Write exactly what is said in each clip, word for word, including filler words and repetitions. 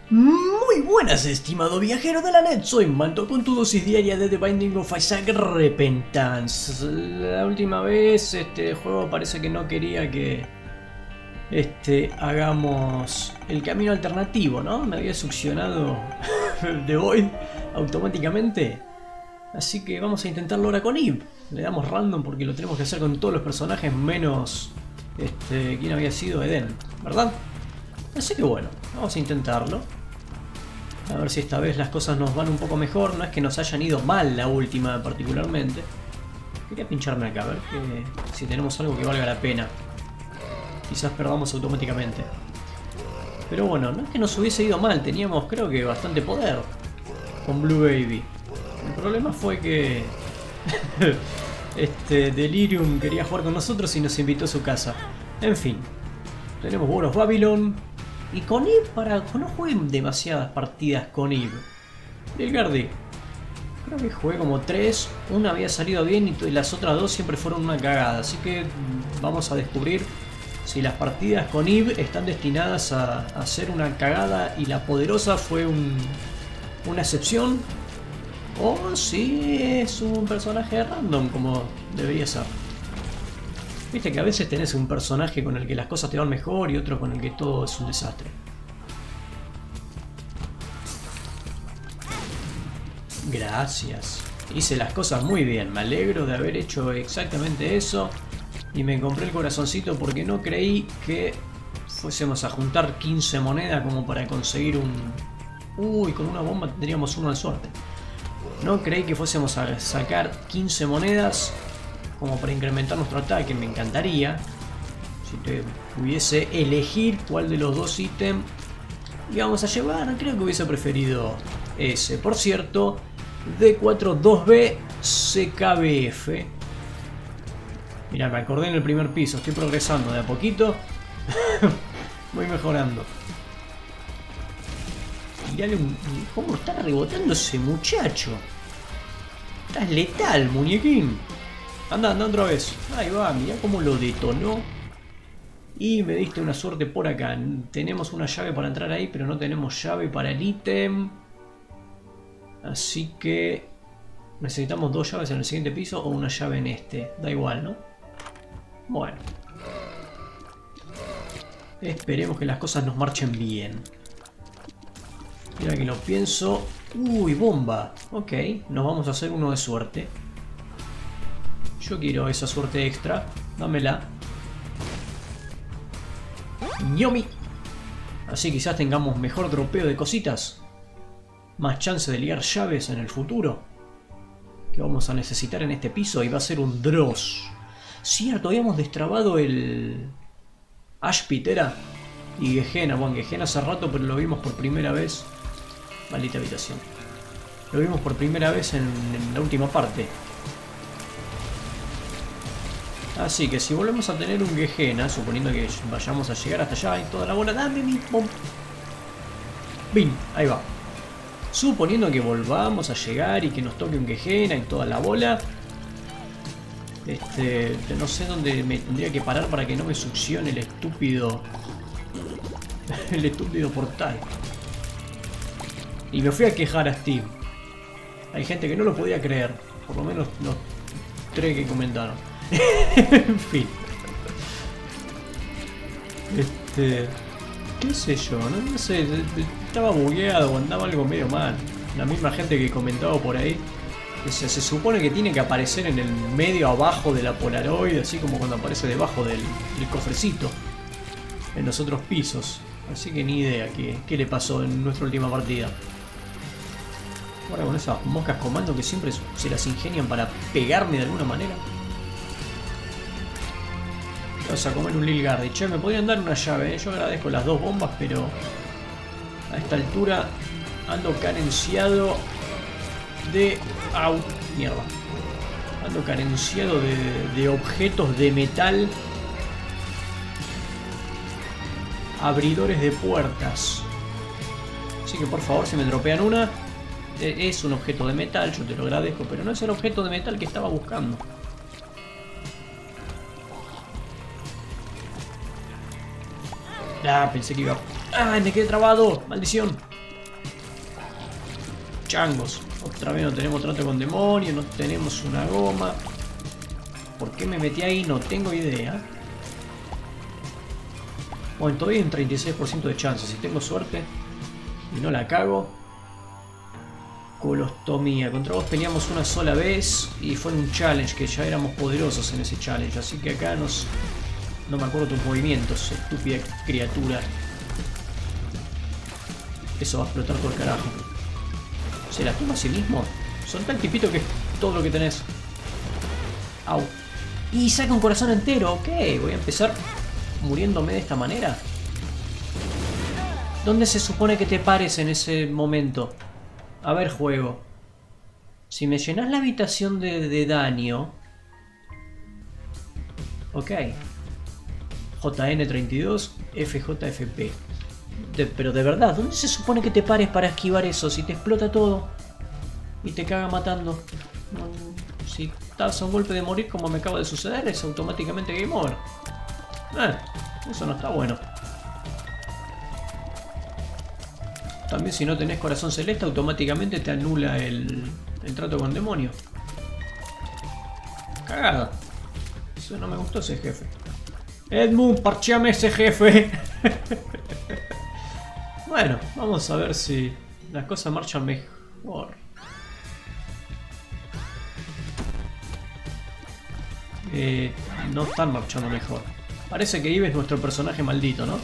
Muy buenas, estimado viajero de la net, soy Manto con tu dosis diaria de The Binding of Isaac Repentance. La última vez este juego parece que no quería que este, hagamos el camino alternativo, ¿no? Me había succionado The Void automáticamente. Así que vamos a intentarlo ahora con Eve. Le damos random porque lo tenemos que hacer con todos los personajes menos este, quién había sido Eden, ¿verdad? Así que bueno, vamos a intentarlo. A ver si esta vez las cosas nos van un poco mejor. No es que nos hayan ido mal la última particularmente. Quería pincharme acá, a ver que, si tenemos algo que valga la pena. Quizás perdamos automáticamente. Pero bueno, no es que nos hubiese ido mal. Teníamos creo que bastante poder con Blue Baby. El problema fue que este Delirium quería jugar con nosotros y nos invitó a su casa. En fin, tenemos War of Babylon. Y con Eve, para que no jueguen demasiadas partidas con Eve. Lilgardi, creo que jugué como tres. Una había salido bien y las otras dos siempre fueron una cagada. Así que vamos a descubrir si las partidas con Eve están destinadas a, a ser una cagada y la poderosa fue un, una excepción. O si es un personaje random como debería ser. Viste que a veces tenés un personaje con el que las cosas te van mejor y otro con el que todo es un desastre. Gracias. Hice las cosas muy bien. Me alegro de haber hecho exactamente eso. Y me compré el corazoncito porque no creí que fuésemos a juntar quince monedas como para conseguir un... Uy, con una bomba tendríamos uno de suerte. No creí que fuésemos a sacar quince monedas como para incrementar nuestro ataque. Me encantaría si te pudiese elegir cuál de los dos ítems íbamos a llevar. Creo que hubiese preferido ese. Por cierto, D cuatro dos B C K B F. Mira, me acordé en el primer piso. Estoy progresando de a poquito. Voy mejorando. Mirale cómo está rebotando ese muchacho. Estás letal, muñequín. Anda, anda otra vez. Ahí va, mirá cómo lo detonó. Y me diste una suerte por acá. Tenemos una llave para entrar ahí, pero no tenemos llave para el ítem. Así que necesitamos dos llaves en el siguiente piso o una llave en este. Da igual, ¿no? Bueno. Esperemos que las cosas nos marchen bien. Mira que lo pienso. Uy, bomba. Ok, nos vamos a hacer uno de suerte. Yo quiero esa suerte extra. Dámela. ¡Ñomi! Así quizás tengamos mejor dropeo de cositas. Más chance de liar llaves en el futuro. Que vamos a necesitar en este piso. Y va a ser un Dross. Cierto, habíamos destrabado el... Ash Pit era. Y Gehenna. Bueno, Gehenna hace rato, pero lo vimos por primera vez. Maldita habitación. Lo vimos por primera vez en, en la última parte. Así que si volvemos a tener un Gehenna, suponiendo que vayamos a llegar hasta allá y toda la bola, dame mi bom. Bin, ahí va. Suponiendo que volvamos a llegar y que nos toque un Gehenna y toda la bola. Este, no sé dónde me tendría que parar para que no me succione el estúpido, el estúpido portal. Y me fui a quejar a Steam. Hay gente que no lo podía creer, por lo menos los tres que comentaron. En fin. Este... ¿Qué sé yo? No, no sé, estaba bugueado o andaba algo medio mal. La misma gente que comentaba por ahí. Se, se supone que tiene que aparecer en el medio abajo de la Polaroid, así como cuando aparece debajo del, del cofrecito. En los otros pisos. Así que ni idea qué, qué le pasó en nuestra última partida. Ahora con esas moscas comando que siempre se las ingenian para pegarme de alguna manera. Vamos a comer un Lilgardi. Che, me podrían dar una llave, ¿eh? Yo agradezco las dos bombas, pero a esta altura ando carenciado de... ¡Au! Mierda. Ando carenciado de, de objetos de metal. Abridores de puertas. Así que por favor, si me dropean una... Es un objeto de metal, yo te lo agradezco, pero no es el objeto de metal que estaba buscando. Ah, pensé que iba... ¡Ah, me quedé trabado! ¡Maldición! changos. Otra vez no tenemos trato con demonios, no tenemos una goma. ¿Por qué me metí ahí? No tengo idea. Bueno, todavía hay un treinta y seis por ciento de chance. Si tengo suerte y no la cago. Colostomía. Contra vos peleamos una sola vez y fue un challenge que ya éramos poderosos en ese challenge. Así que acá nos... no me acuerdo tus movimientos, estúpida criatura. Eso va a explotar por el carajo. ¿Se la toma a sí mismo? Soltá el tipito que es todo lo que tenés. Au. Y saca un corazón entero. Ok, voy a empezar muriéndome de esta manera. ¿Dónde se supone que te pares en ese momento? A ver, juego. Si me llenas la habitación de, de daño... Ok. J N treinta y dos, F J F P. De, pero de verdad, ¿dónde se supone que te pares para esquivar eso? Si te explota todo y te caga matando. No, si estás a un golpe de morir como me acaba de suceder, es automáticamente game over. Eh, eso no está bueno. También si no tenés corazón celeste, automáticamente te anula el, el trato con demonio. Cagada. Eso no me gustó ese jefe. Edmund, parcheame ese jefe. Bueno, vamos a ver si las cosas marchan mejor. Eh, no están marchando mejor. Parece que Yves es nuestro personaje maldito, ¿no?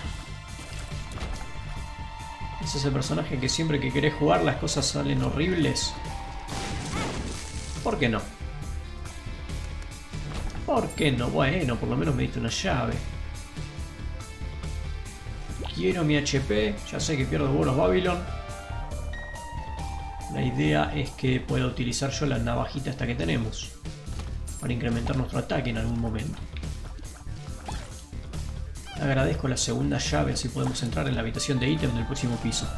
Es ese personaje que siempre que querés jugar las cosas salen horribles. ¿Por qué no? ¿Por qué no? Bueno, por lo menos me diste una llave. Quiero mi H P. Ya sé que pierdo Boros Babylon. La idea es que pueda utilizar yo la navajita esta que tenemos para incrementar nuestro ataque en algún momento. Agradezco la segunda llave, así podemos entrar en la habitación de ítem del próximo piso.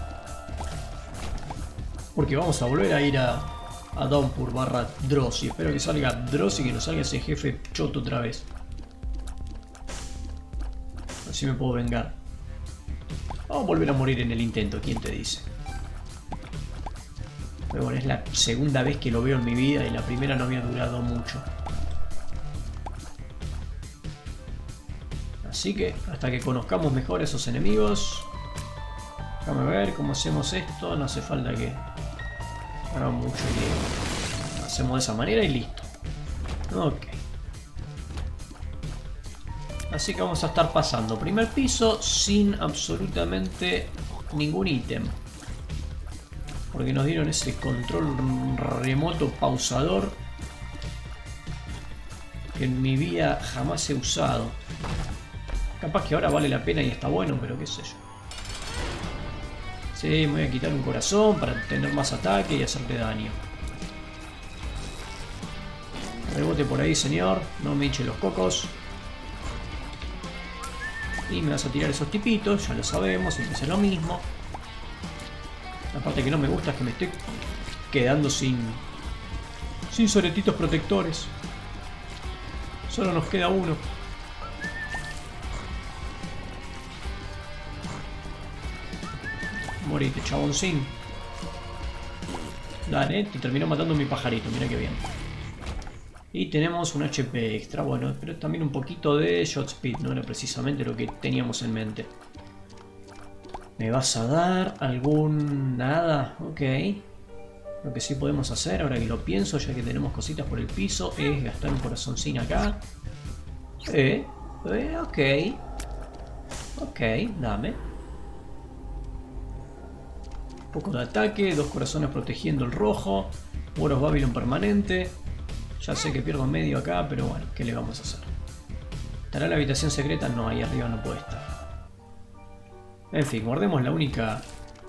Porque vamos a volver a ir a, a Downpour barra Dross. Y espero que salga Dross y que nos salga ese jefe choto otra vez. Así me puedo vengar. Vamos a volver a morir en el intento, ¿quién te dice? Pero bueno, es la segunda vez que lo veo en mi vida y la primera no había durado mucho. Así que hasta que conozcamos mejor a esos enemigos. Déjame ver cómo hacemos esto. No hace falta que haga mucho lío. Hacemos de esa manera y listo. Ok. Así que vamos a estar pasando primer piso sin absolutamente ningún ítem. Porque nos dieron ese control remoto pausador que en mi vida jamás he usado. Capaz que ahora vale la pena y está bueno, pero qué sé yo. Sí, me voy a quitar un corazón para tener más ataque y hacerle daño. Rebote por ahí, señor. No me hinche los cocos. Y me vas a tirar esos tipitos, ya lo sabemos, siempre es lo mismo. La parte que no me gusta es que me estoy quedando sin... sin soletitos protectores. Solo nos queda uno. Morite, chaboncín. Dale, te terminó matando mi pajarito, mira que bien. Y tenemos un H P extra, bueno, pero también un poquito de shot speed, no era precisamente lo que teníamos en mente. ¿Me vas a dar algún... nada? Ok. Lo que sí podemos hacer, ahora que lo pienso, ya que tenemos cositas por el piso, es gastar un corazoncín acá. Eh, eh, ok. Ok, dame. Un poco de ataque, dos corazones protegiendo el rojo. Boros Babylon permanente. Ya sé que pierdo medio acá, pero bueno, ¿qué le vamos a hacer? ¿Estará la habitación secreta? No, ahí arriba no puede estar. En fin, guardemos la única...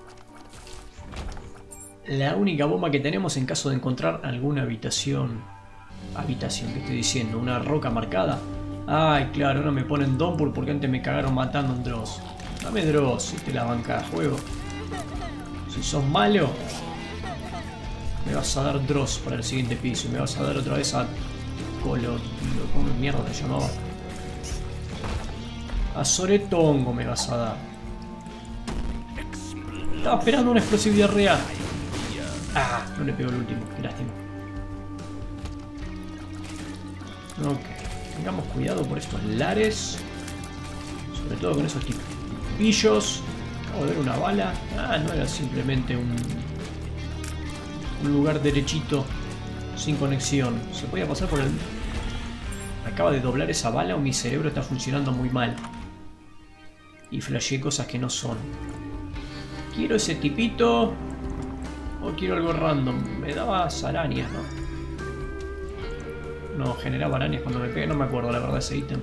La única bomba que tenemos en caso de encontrar alguna habitación... Habitación, ¿qué estoy diciendo? ¿Una roca marcada? Ay, claro, no me ponen Downpour porque antes me cagaron matando un Dross. Dame Dross, si te la banca, juego. Si sos malo... Me vas a dar Dross para el siguiente piso. Y me vas a dar otra vez a... Colo... ¿Cómo mierda se llamaba? A Soretongo me vas a dar. Estaba esperando una explosividad real. Ah, no le pegó el último, qué lástima. Ok, tengamos cuidado por estos lares. Sobre todo con esos tipillos. Acabo de ver una bala. Ah, no era simplemente un, un lugar derechito sin conexión. Se podía pasar por el... Acaba de doblar esa bala o mi cerebro está funcionando muy mal. Y flasheé cosas que no son. Quiero ese tipito. O quiero algo random. Me daba arañas, ¿no? No, generaba arañas cuando me pegué. No me acuerdo la verdad ese ítem.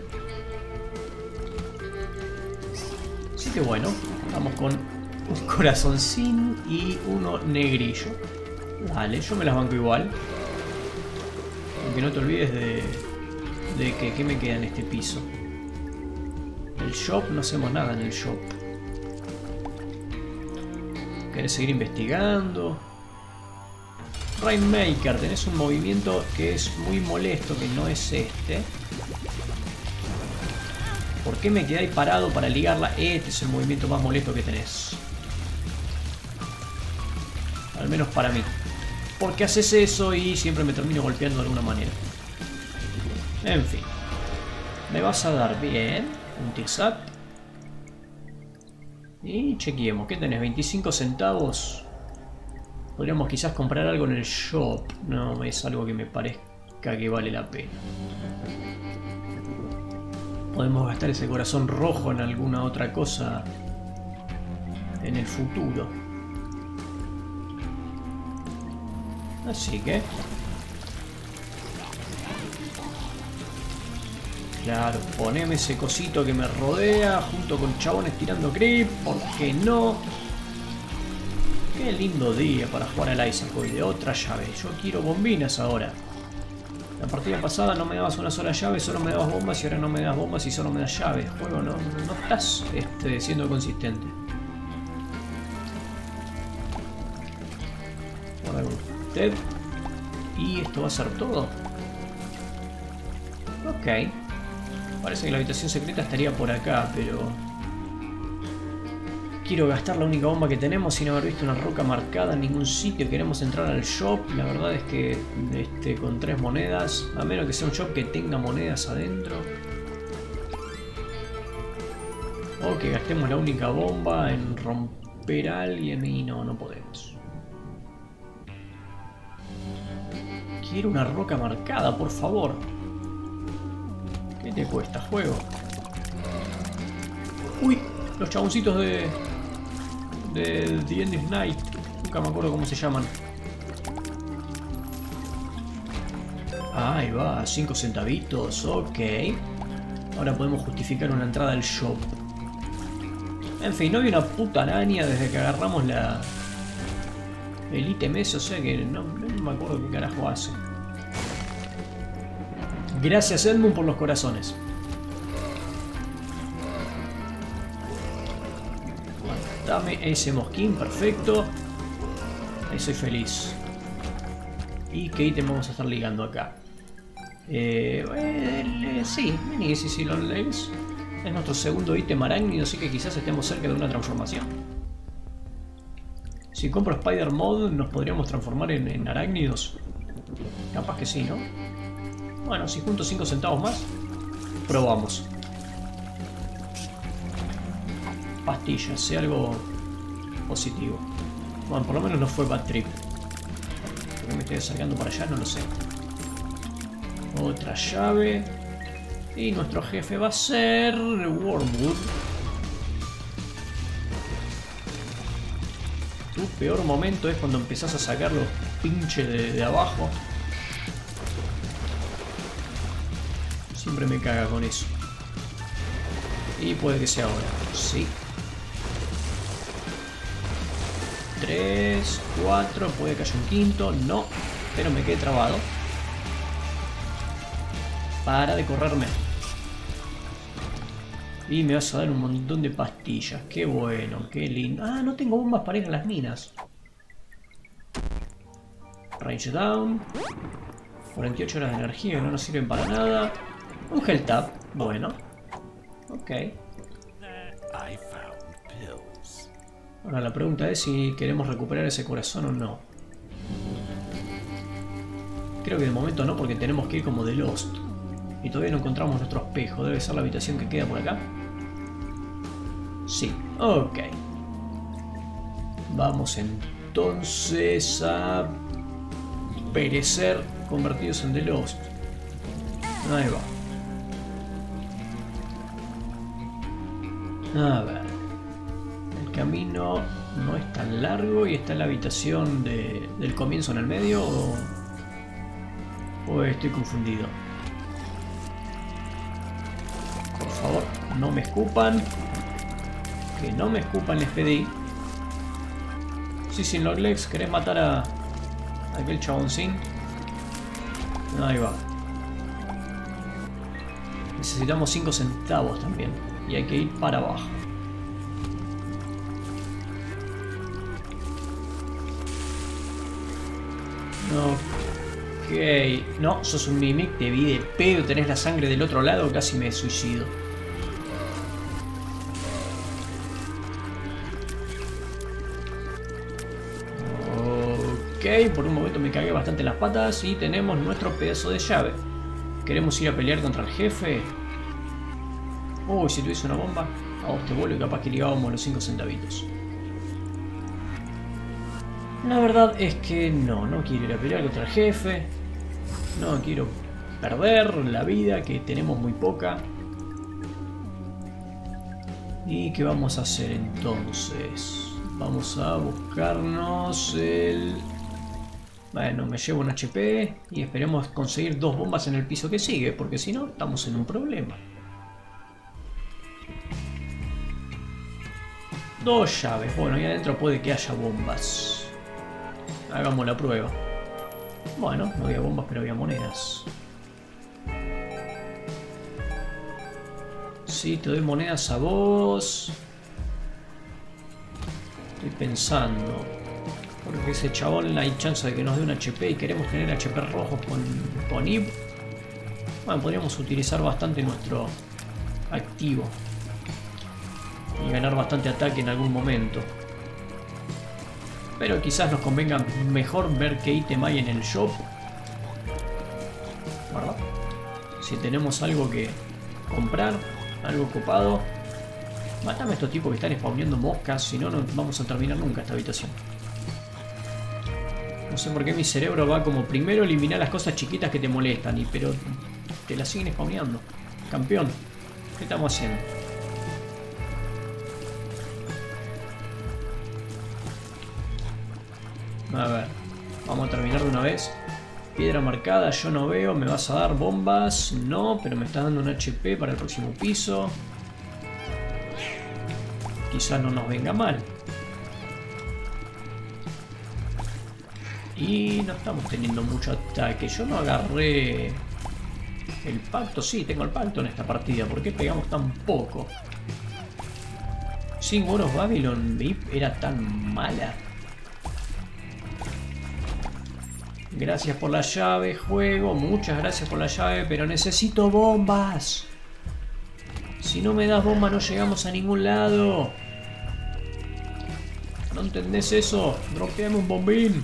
Así que bueno. Vamos con un corazoncín y uno negrillo. Dale, yo me las banco igual. Aunque no te olvides de... De que, ¿qué me queda en este piso? El shop, no hacemos nada en el shop. ¿Querés seguir investigando? Rainmaker, tenés un movimiento que es muy molesto, que no es este. ¿Por qué me quedé ahí parado para ligarla? Este es el movimiento más molesto que tenés. Al menos para mí. Porque haces eso y siempre me termino golpeando de alguna manera. En fin. Me vas a dar bien. Un tears-up. Y chequeemos. ¿Qué tenés? veinticinco centavos. Podríamos quizás comprar algo en el shop. No es algo que me parezca que vale la pena. Podemos gastar ese corazón rojo en alguna otra cosa en el futuro. Así que... Claro, poneme ese cosito que me rodea junto con chabones tirando creep, ¿por qué no? Qué lindo día para jugar al Isaac hoy, de otra llave. Yo quiero bombinas ahora. La partida pasada no me dabas una sola llave, solo me dabas bombas y ahora no me das bombas y solo me das llaves. Juego, no, no estás este, siendo consistente. Guarda con usted. Y esto va a ser todo. Ok. Parece que la habitación secreta estaría por acá, pero... Quiero gastar la única bomba que tenemos sin haber visto una roca marcada en ningún sitio. Queremos entrar al shop. La verdad es que este, con tres monedas, a menos que sea un shop que tenga monedas adentro. O que gastemos la única bomba en romper a alguien y no, no podemos. Quiero una roca marcada, por favor. ¿Qué te cuesta, juego? Uy, los chaboncitos de... de The End of Night. Nunca me acuerdo cómo se llaman. Ahí va, cinco centavitos, ok. Ahora podemos justificar una entrada al shop. En fin, no había una puta araña desde que agarramos la... el ítem ese, o sea que no, no me acuerdo qué carajo hace. Gracias Edmund por los corazones. Dame ese mosquín, perfecto. Ahí soy feliz. ¿Y qué ítem vamos a estar ligando acá? Eh, eh, sí, vení, sí, sí, lo lees. Es nuestro segundo ítem arácnido, así que quizás estemos cerca de una transformación. Si compro Spider Mod, ¿nos podríamos transformar en, en arácnidos? Capaz que sí, ¿no? Bueno, si junto cinco centavos más, probamos. Pastillas, sea algo positivo. Bueno, por lo menos no fue Bad Trip. ¿Por qué me estoy acercando para allá? No lo sé. Otra llave. Y nuestro jefe va a ser Wormwood. Tu peor momento es cuando empezás a sacar los pinches de, de abajo. Siempre me caga con eso. Y puede que sea ahora. Sí. tres, cuatro, puede que haya un quinto. No, pero me quedé trabado. Para de correrme. Y me vas a dar un montón de pastillas. Qué bueno, qué lindo. Ah, no tengo bombas para ir a las minas. Range down. cuarenta y ocho horas de energía que no nos sirven para nada. Un health tap, bueno. Ok. Ahora la pregunta es si queremos recuperar ese corazón o no. creo que de momento no, porque tenemos que ir como de Lost. Y todavía no encontramos nuestro espejo. Debe ser la habitación que queda por acá. Sí, ok. Vamos entonces a perecer convertidos en The Lost. Ahí va. A ver. El camino no es tan largo y está en la habitación de, del comienzo en el medio, o, o estoy confundido. Por favor, no me escupan. Que no me escupan, les pedí. Sí, sin los legs, ¿querés matar a, a aquel chaboncín? Ahí va. Necesitamos cinco centavos también. Y hay que ir para abajo. Ok. No, sos un mimic, te vi de pedo, tenés la sangre del otro lado, casi me suicido. Ok, por un momento me cagué bastante las patas y tenemos nuestro pedazo de llave. ¿Queremos ir a pelear contra el jefe? Uy, si tuviese una bomba, a vos te vuelvo y capaz que ligábamos los cinco centavitos. La verdad es que no, no quiero ir a pelear contra el jefe. No quiero perder la vida, que tenemos muy poca. ¿Y qué vamos a hacer entonces? Vamos a buscarnos el... Bueno, me llevo un H P y esperemos conseguir dos bombas en el piso que sigue, porque si no, estamos en un problema. Dos llaves. Bueno, y adentro puede que haya bombas. Hagamos la prueba. Bueno, no había bombas, pero había monedas. Sí, te doy monedas a vos. Estoy pensando. Porque ese chabón hay chance de que nos dé un H P y queremos tener H P rojos con, con I V. Bueno, podríamos utilizar bastante nuestro activo. Y ganar bastante ataque en algún momento. Pero quizás nos convenga mejor ver qué ítem hay en el shop. ¿Verdad? Si tenemos algo que comprar, algo copado. Mátame a estos tipos que están spawneando moscas, si no, no vamos a terminar nunca esta habitación. No sé por qué mi cerebro va como primero eliminar las cosas chiquitas que te molestan, y pero te las siguen spawneando. Campeón, ¿qué estamos haciendo? A ver, vamos a terminar de una vez. Piedra marcada, yo no veo. ¿Me vas a dar bombas? No, pero me estás dando un H P para el próximo piso. Quizás no nos venga mal. Y no estamos teniendo mucho ataque. Yo no agarré el pacto. Sí, tengo el pacto en esta partida. ¿Por qué pegamos tan poco? Sin War of Babylon, V I P era tan mala. Gracias por la llave, juego. Muchas gracias por la llave, pero necesito bombas. Si no me das bombas no llegamos a ningún lado. ¿No entendés eso? Dropeame un bombín.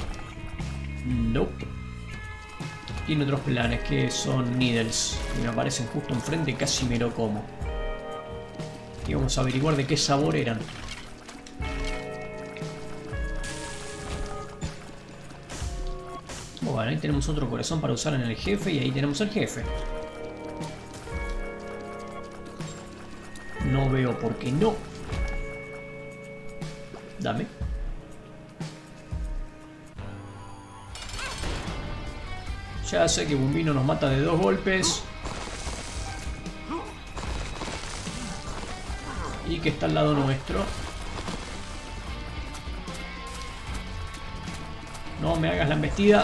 Nope. Tiene otros planes que son needles. Y me aparecen justo enfrente y casi me lo como. Y vamos a averiguar de qué sabor eran. Bueno, ahí tenemos otro corazón para usar en el jefe y ahí tenemos el jefe. No veo por qué no. Dame. Ya sé que Bombino nos mata de dos golpes. Y que está al lado nuestro. No me hagas la embestida.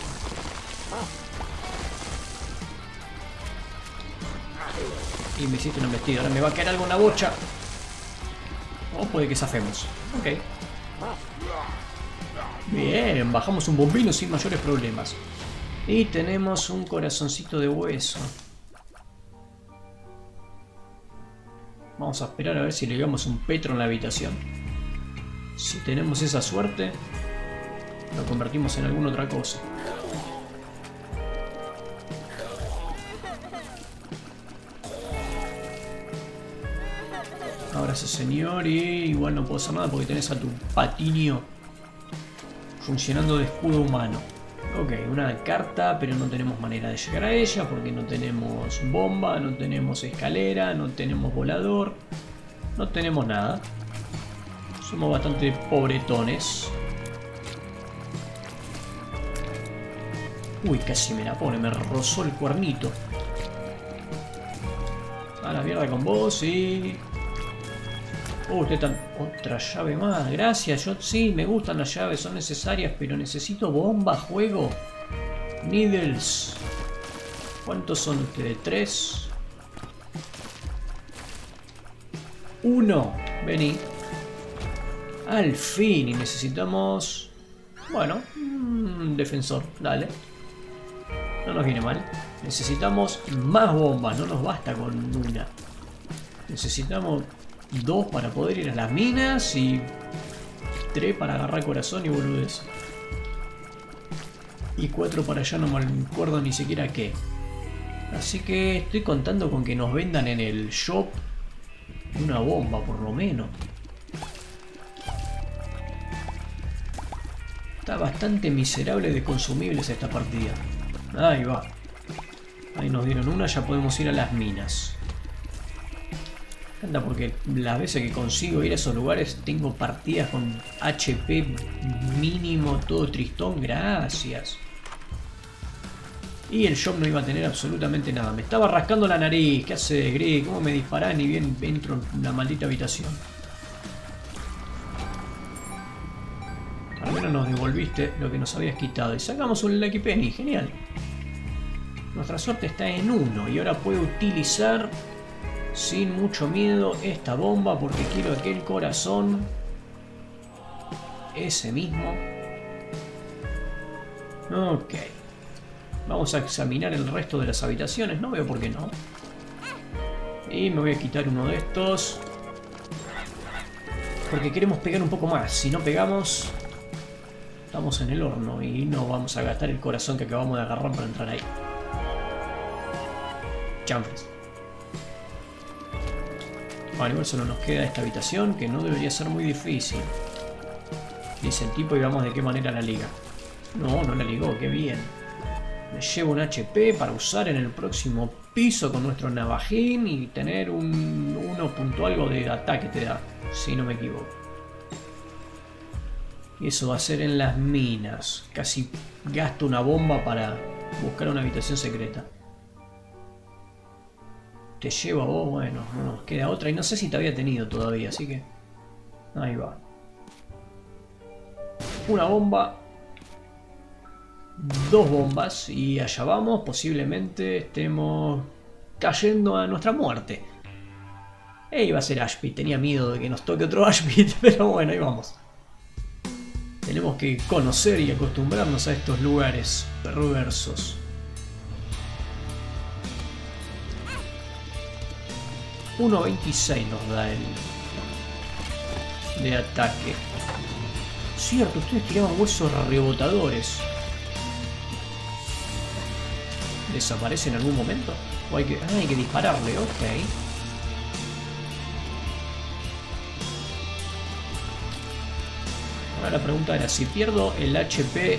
Y me hiciste una embestida. Ahora me va a caer algo en la bocha. O puede que zafemos. Ok. Bien, bajamos un bombino sin mayores problemas. Y tenemos un corazoncito de hueso. Vamos a esperar a ver si le damos un petro en la habitación. Si tenemos esa suerte, lo convertimos en alguna otra cosa. Gracias, señor. Y igual no puedo hacer nada porque tenés a tu patiño funcionando de escudo humano. Ok, una carta, pero no tenemos manera de llegar a ella porque no tenemos bomba, no tenemos escalera, no tenemos volador, no tenemos nada. Somos bastante pobretones. Uy, casi me la pone, me rozó el cuernito. A la mierda con vos y... Oh, usted tan... Otra llave más, gracias. Yo sí, me gustan las llaves, son necesarias, pero necesito bomba, juego. Needles. ¿Cuántos son ustedes? ¿Tres? Uno. Vení. Al fin. Y necesitamos... Bueno, un defensor. Dale. No nos viene mal. Necesitamos más bombas. No nos basta con una. Necesitamos... dos para poder ir a las minas y tres para agarrar corazón y boludez. Y cuatro para allá, no me acuerdo ni siquiera qué. Así que estoy contando con que nos vendan en el shop una bomba por lo menos. Está bastante miserable de consumibles esta partida. Ahí va. Ahí nos dieron una, ya podemos ir a las minas. Porque las veces que consigo ir a esos lugares tengo partidas con H P mínimo, todo tristón, gracias. Y el shop no iba a tener absolutamente nada. Me estaba rascando la nariz. ¿Qué hace, Greg? ¿Cómo me disparás ni bien entro en la maldita habitación? Al menos nos devolviste lo que nos habías quitado. Y sacamos un Lucky Penny, genial. Nuestra suerte está en uno y ahora puedo utilizar... sin mucho miedo esta bomba porque quiero aquel corazón. Ese mismo. Ok. Vamos a examinar el resto de las habitaciones. No veo por qué no. Y me voy a quitar uno de estos. Porque queremos pegar un poco más. Si no pegamos... estamos en el horno y no vamos a gastar el corazón que acabamos de agarrar para entrar ahí. Chanfres. Vale, igual solo nos queda esta habitación, que no debería ser muy difícil. Dice el tipo y vamos de qué manera la liga. No, no la ligó, qué bien. Me llevo un H P para usar en el próximo piso con nuestro navajín y tener un uno punto algo de ataque te da, si no me equivoco. Y eso va a ser en las minas. Casi gasto una bomba para buscar una habitación secreta. Te llevo a vos, bueno, no nos queda otra. Y no sé si te había tenido todavía, así que... ahí va. Una bomba. Dos bombas. Y allá vamos. Posiblemente estemos cayendo a nuestra muerte. E iba a ser Ashpit. Tenía miedo de que nos toque otro Ashpit. Pero bueno, ahí vamos. Tenemos que conocer y acostumbrarnos a estos lugares perversos. uno veintiséis nos da el de ataque. Cierto, ustedes tiraban huesos rebotadores. ¿Desaparece en algún momento? ¿O hay que, ah, hay que dispararle? Ok. Ahora la pregunta era, si pierdo el H P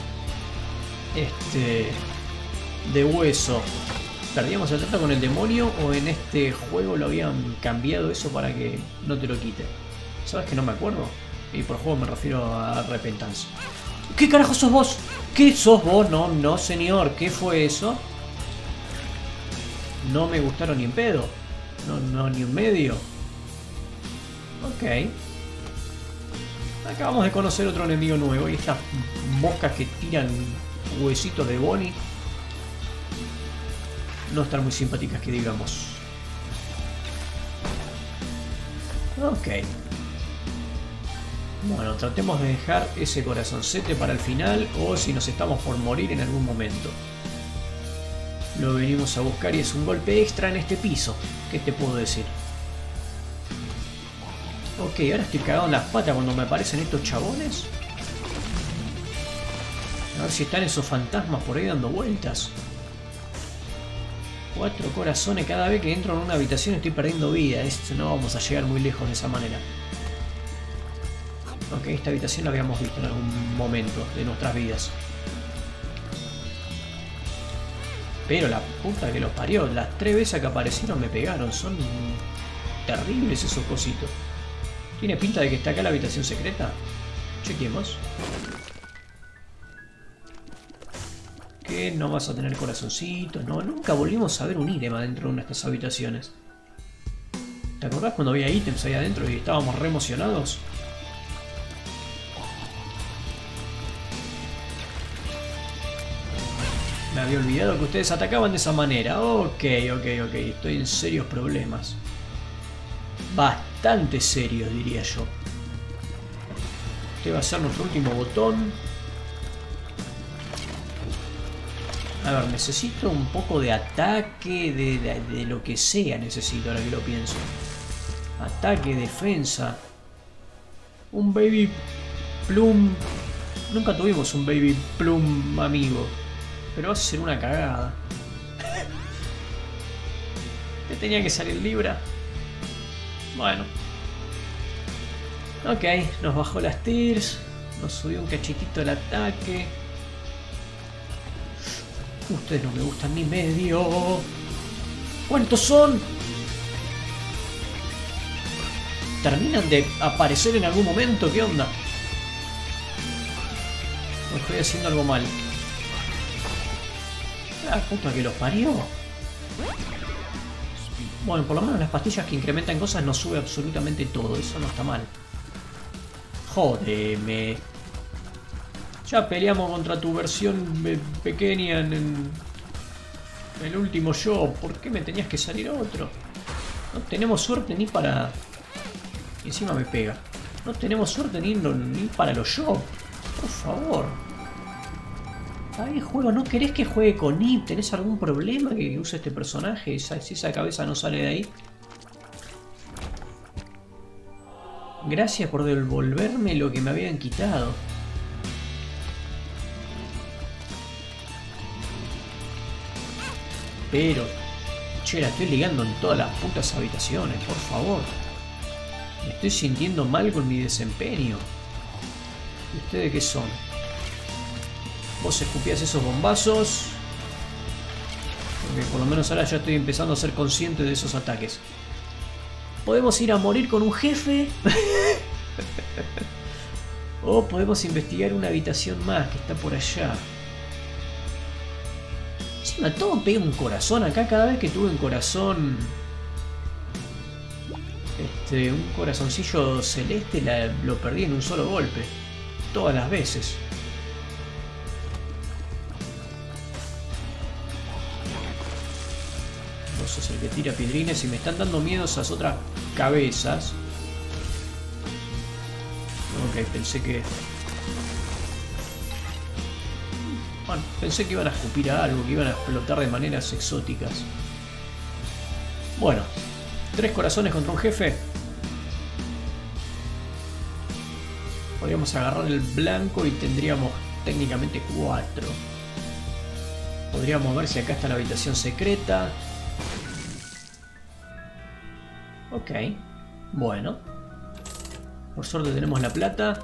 este de hueso, ¿perdíamos el trato con el demonio o en este juego lo habían cambiado eso para que no te lo quite? ¿Sabes que no me acuerdo? Y por juego me refiero a Repentance. ¿Qué carajo sos vos? ¿Qué sos vos? No, no señor, ¿qué fue eso? No me gustaron ni en pedo. No, no, ni en medio. Ok. Acabamos de conocer otro enemigo nuevo y estas moscas que tiran huesitos de Bonnie no están muy simpáticas que digamos. Ok. Bueno, tratemos de dejar ese corazoncete para el final o si nos estamos por morir en algún momento. Lo venimos a buscar y es un golpe extra en este piso. ¿Qué te puedo decir? Ok, ahora estoy cagado en las patas cuando me aparecen estos chabones. A ver si están esos fantasmas por ahí dando vueltas. Cuatro corazones cada vez que entro en una habitación estoy perdiendo vida. Esto no vamos a llegar muy lejos de esa manera. Ok, esta habitación la habíamos visto en algún momento de nuestras vidas. Pero la puta que los parió. Las tres veces que aparecieron me pegaron. Son terribles esos cositos. ¿Tiene pinta de que está acá la habitación secreta? Chequemos. Que no vas a tener corazoncitos. No, nunca volvimos a ver un ítem adentro de una de estas habitaciones. ¿Te acordás cuando había ítems ahí adentro y estábamos re emocionados? Me había olvidado que ustedes atacaban de esa manera. Ok, ok, ok. Estoy en serios problemas. Bastante serios, diría yo. Este va a ser nuestro último botón. A ver, necesito un poco de ataque, de, de, de lo que sea necesito, ahora que lo pienso. Ataque, defensa. Un Baby Plum. Nunca tuvimos un Baby Plum amigo. Pero va a ser una cagada. ¿Te tenía que salir Libra? Bueno. Ok, nos bajó las tiers. Nos subió un cachitito el ataque. Ustedes no me gustan ni medio. ¿Cuántos son? ¿Terminan de aparecer en algún momento? ¿Qué onda? ¿O estoy haciendo algo mal? La puta que los parió. Bueno, por lo menos las pastillas que incrementan cosas nos sube absolutamente todo. Eso no está mal. Jódeme. Ya peleamos contra tu versión pequeña en, en el último show. ¿Por qué me tenías que salir otro? No tenemos suerte ni para... Y encima me pega. No tenemos suerte ni, ni para los shows. Por favor. Ahí juego. ¿No querés que juegue con Ip? ¿Tenés algún problema que use este personaje? Si esa cabeza no sale de ahí. Gracias por devolverme lo que me habían quitado. Pero, che, la estoy ligando en todas las putas habitaciones, por favor. Me estoy sintiendo mal con mi desempeño. ¿Y ustedes qué son? Vos escupías esos bombazos. Porque por lo menos ahora ya estoy empezando a ser consciente de esos ataques. Podemos ir a morir con un jefe. O podemos investigar una habitación más que está por allá. Encima todo pega un corazón acá. Cada vez que tuve un corazón, este, un corazoncillo celeste, la, lo perdí en un solo golpe. Todas las veces. Vos sos el que tira piedrines y me están dando miedo esas otras cabezas. Ok, pensé que... Bueno, pensé que iban a escupir a algo, que iban a explotar de maneras exóticas. Bueno, tres corazones contra un jefe. Podríamos agarrar el blanco y tendríamos técnicamente cuatro. Podríamos ver si acá está la habitación secreta. Ok, bueno. Por suerte tenemos la plata.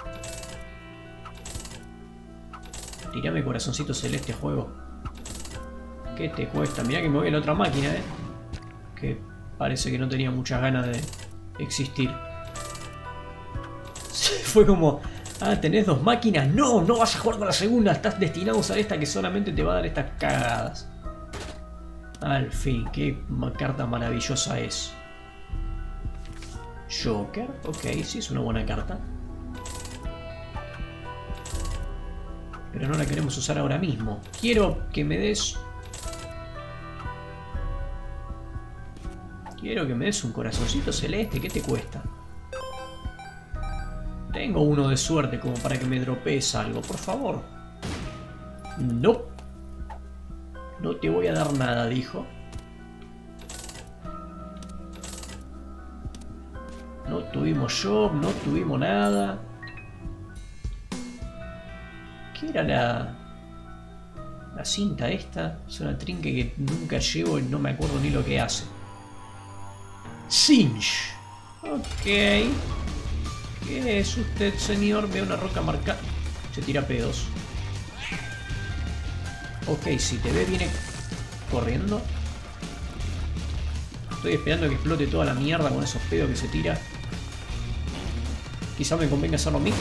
Tirame corazoncito celeste, juego. ¿Qué te cuesta? Mirá que me voy a la otra máquina, eh. Que parece que no tenía muchas ganas de existir. Fue como... Ah, ¿tenés dos máquinas? No, no vas a jugar con la segunda. Estás destinado a usar esta que solamente te va a dar estas cagadas. Al fin, qué carta maravillosa es. Joker, ok, sí es una buena carta. Pero no la queremos usar ahora mismo. Quiero que me des... Quiero que me des un corazoncito celeste. ¿Qué te cuesta? Tengo uno de suerte como para que me dropees algo, por favor. No. No te voy a dar nada, dijo. No tuvimos shock, no tuvimos nada. ¿Qué era la...? La cinta esta es una trinque que nunca llevo y no me acuerdo ni lo que hace. Singe. Ok. ¿Qué es usted, señor? Ve una roca marcada. Se tira pedos. Ok, si te ve viene corriendo. Estoy esperando que explote toda la mierda con esos pedos que se tira. Quizá me convenga hacerlo a mí.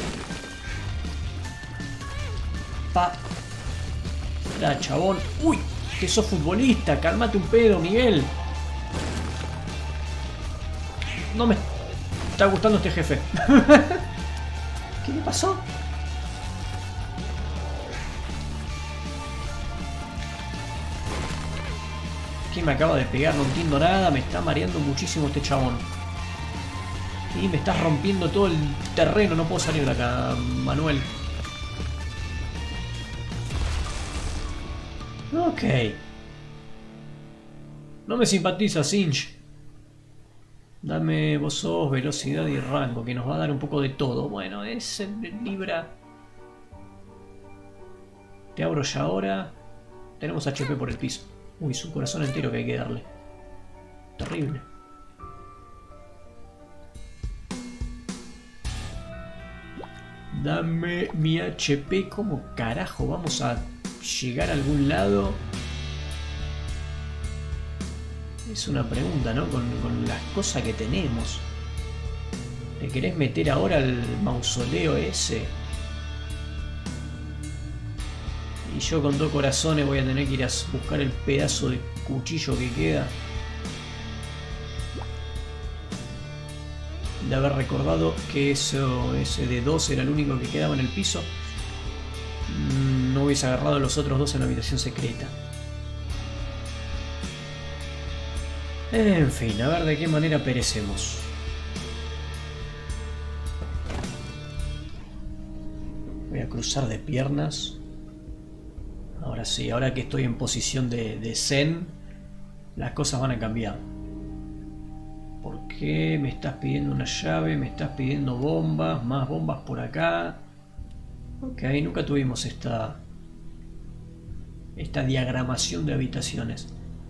Pa. Da, chabón. Uy, que sos futbolista. Cálmate un pedo, Miguel. No me está gustando este jefe. ¿Qué le pasó? ¿Qué me acaba de pegar? No entiendo nada. Me está mareando muchísimo este chabón. Y me estás rompiendo todo el terreno. No puedo salir de acá, Manuel. Ok. No me simpatiza, Singe. Dame, vos sos velocidad y rango, que nos va a dar un poco de todo. Bueno, ese libra. Te abro ya ahora. Tenemos H P por el piso. Uy, su corazón entero que hay que darle. Terrible. Dame mi H P. ¿Cómo carajo vamos a llegar a algún lado? Es una pregunta, ¿no? Con, con las cosas que tenemos. ¿Te querés meter ahora al mausoleo ese? Y yo con dos corazones voy a tener que ir a buscar el pedazo de cuchillo que queda. De haber recordado que eso, ese de dos era el único que quedaba en el piso, no hubiese agarrado a los otros dos en la habitación secreta. En fin, a ver de qué manera perecemos. Voy a cruzar de piernas. Ahora sí, ahora que estoy en posición de, de zen, las cosas van a cambiar. ¿Por qué me estás pidiendo una llave? Me estás pidiendo bombas, más bombas por acá. Ok, nunca tuvimos esta, esta diagramación de habitaciones.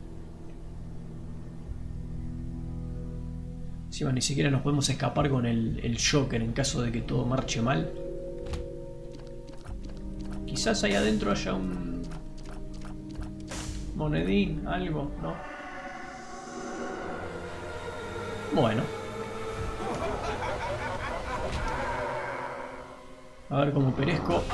Encima ni siquiera nos podemos escapar con el, el Joker en caso de que todo marche mal. Quizás ahí adentro haya un monedín, algo, ¿no? Bueno. A ver cómo perezco.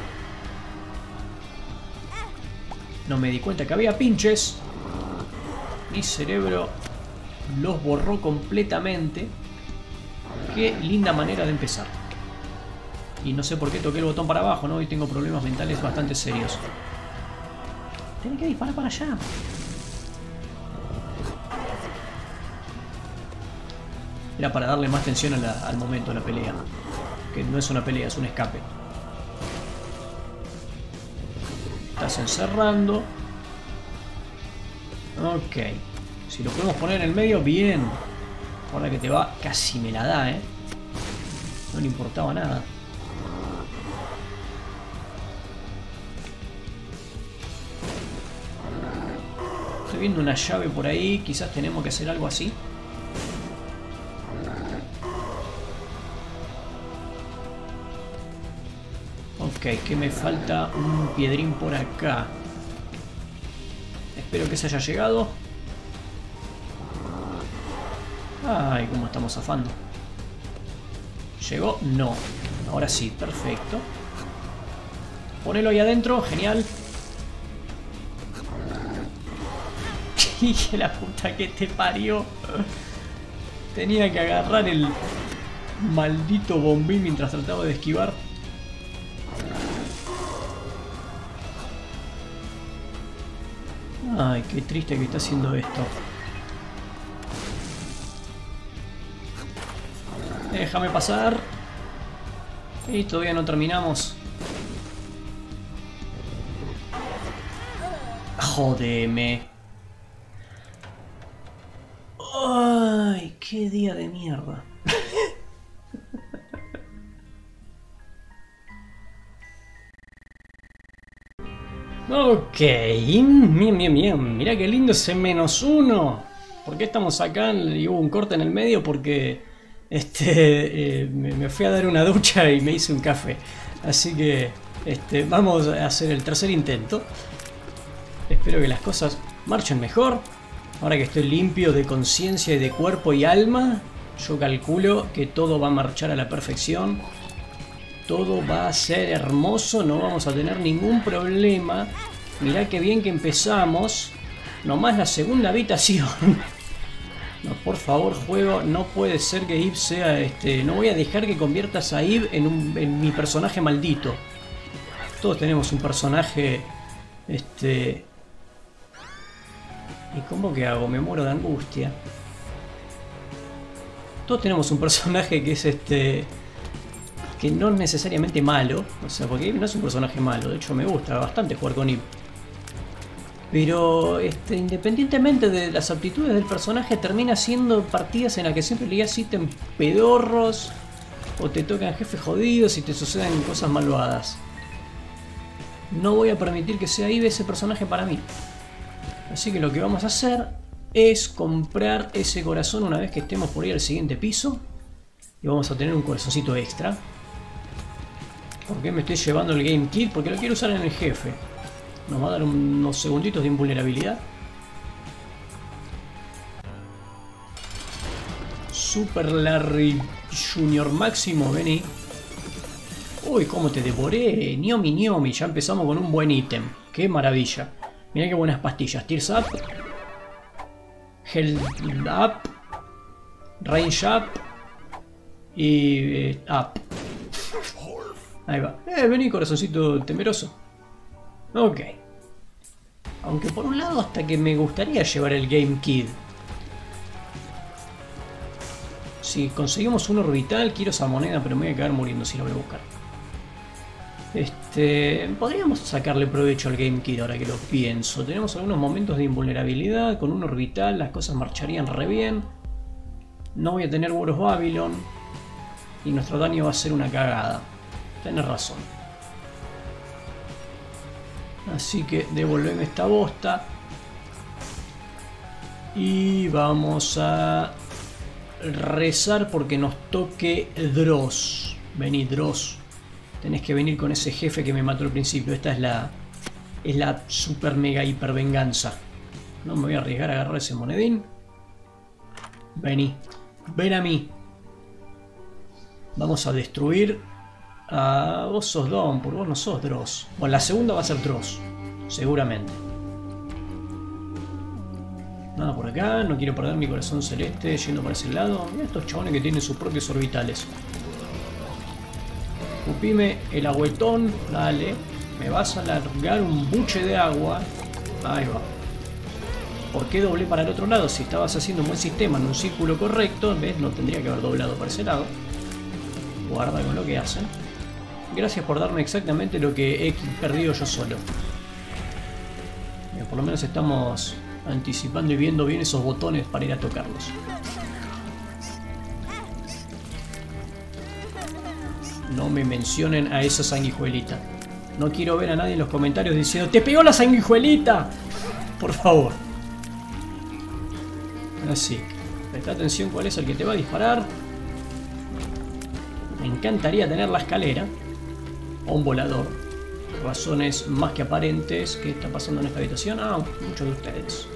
No me di cuenta que había pinches. Mi cerebro los borró completamente. Qué linda manera de empezar. Y no sé por qué toqué el botón para abajo, ¿no? Hoy tengo problemas mentales bastante serios. Tiene que disparar para allá. Era para darle más tensión a la, al momento de la pelea. Que no es una pelea, es un escape. Estás encerrando. Ok. Si lo podemos poner en el medio, bien. Ahora que te va, casi me la da, ¿eh? No le importaba nada. Estoy viendo una llave por ahí. Quizás tenemos que hacer algo así. Ok, que me falta un piedrín por acá. Espero que se haya llegado. Ay, cómo estamos zafando. ¿Llegó? No. Ahora sí, perfecto. Ponelo ahí adentro, genial. ¡Qué la puta que te parió! Tenía que agarrar el maldito bombín mientras trataba de esquivar. Ay, qué triste que está haciendo esto. Déjame pasar. Y todavía no terminamos. Jódeme. Ay, qué día de mierda. Ok, bien, bien, bien. Mirá qué lindo ese menos uno. ¿Por qué estamos acá? Y hubo un corte en el medio porque este, eh, me, me fui a dar una ducha y me hice un café. Así que este, vamos a hacer el tercer intento. Espero que las cosas marchen mejor. Ahora que estoy limpio de conciencia y de cuerpo y alma, yo calculo que todo va a marchar a la perfección. Todo va a ser hermoso, no vamos a tener ningún problema. Mirá qué bien que empezamos. Nomás la segunda habitación. No, por favor, juego, no puede ser que Eve sea este. No voy a dejar que conviertas a Eve en, un, en mi personaje maldito. Todos tenemos un personaje. Este. ¿Y cómo que hago? Me muero de angustia. Todos tenemos un personaje que es este. Que no es necesariamente malo. O sea, porque Eve no es un personaje malo. De hecho, me gusta bastante jugar con Eve. Pero este, independientemente de las aptitudes del personaje, termina siendo partidas en las que siempre le das ítems pedorros, o te tocan jefes jodidos y te suceden cosas malvadas. No voy a permitir que sea Eve ese personaje para mí. Así que lo que vamos a hacer es comprar ese corazón una vez que estemos por ir al siguiente piso. Y vamos a tener un corazoncito extra. ¿Por qué me estoy llevando el Game Kit? Porque lo quiero usar en el jefe. Nos va a dar unos segunditos de invulnerabilidad. Super Larry Junior Máximo, vení. Uy, cómo te devoré. Niomi, Niomi. Ya empezamos con un buen ítem. Qué maravilla. Mirá qué buenas pastillas. Tears Up. Health Up. Range Up. Y... Eh, up. Ahí va. Eh, vení, corazoncito temeroso. Ok. Aunque por un lado hasta que me gustaría llevar el Game Kid. Si conseguimos un orbital, quiero esa moneda, pero me voy a quedar muriendo si la voy a buscar. Este, podríamos sacarle provecho al Game Kid ahora que lo pienso. Tenemos algunos momentos de invulnerabilidad. Con un orbital las cosas marcharían re bien. No voy a tener War of Babylon. Y nuestro daño va a ser una cagada. Tenés razón. Así que devolveme esta bosta. Y vamos a rezar porque nos toque Dross. Vení, Dross. Tenés que venir con ese jefe que me mató al principio. Esta es la es la super mega hiper venganza. No me voy a arriesgar a agarrar ese monedín. Vení. Ven a mí. Vamos a destruir a... Vos sos Downpour, vos no sos Dross. Bueno, la segunda va a ser Dross. Seguramente. Nada por acá. No quiero perder mi corazón celeste yendo para ese lado. Mirá estos chabones que tienen sus propios orbitales. Cupime el agüetón. Dale. Me vas a largar un buche de agua. Ahí va. ¿Por qué doblé para el otro lado? Si estabas haciendo un buen sistema en un círculo correcto, ¿ves? No tendría que haber doblado para ese lado. Guarda con lo que hacen. Gracias por darme exactamente lo que he perdido yo solo. Bien, por lo menos estamos anticipando y viendo bien esos botones para ir a tocarlos. No me mencionen a esa sanguijuelita. No quiero ver a nadie en los comentarios diciendo ¡te pegó la sanguijuelita! Por favor. Así. Presta atención cuál es el que te va a disparar. Me encantaría tener la escalera. O un volador. Razones más que aparentes. ¿Qué está pasando en esta habitación? Ah, muchos de ustedes.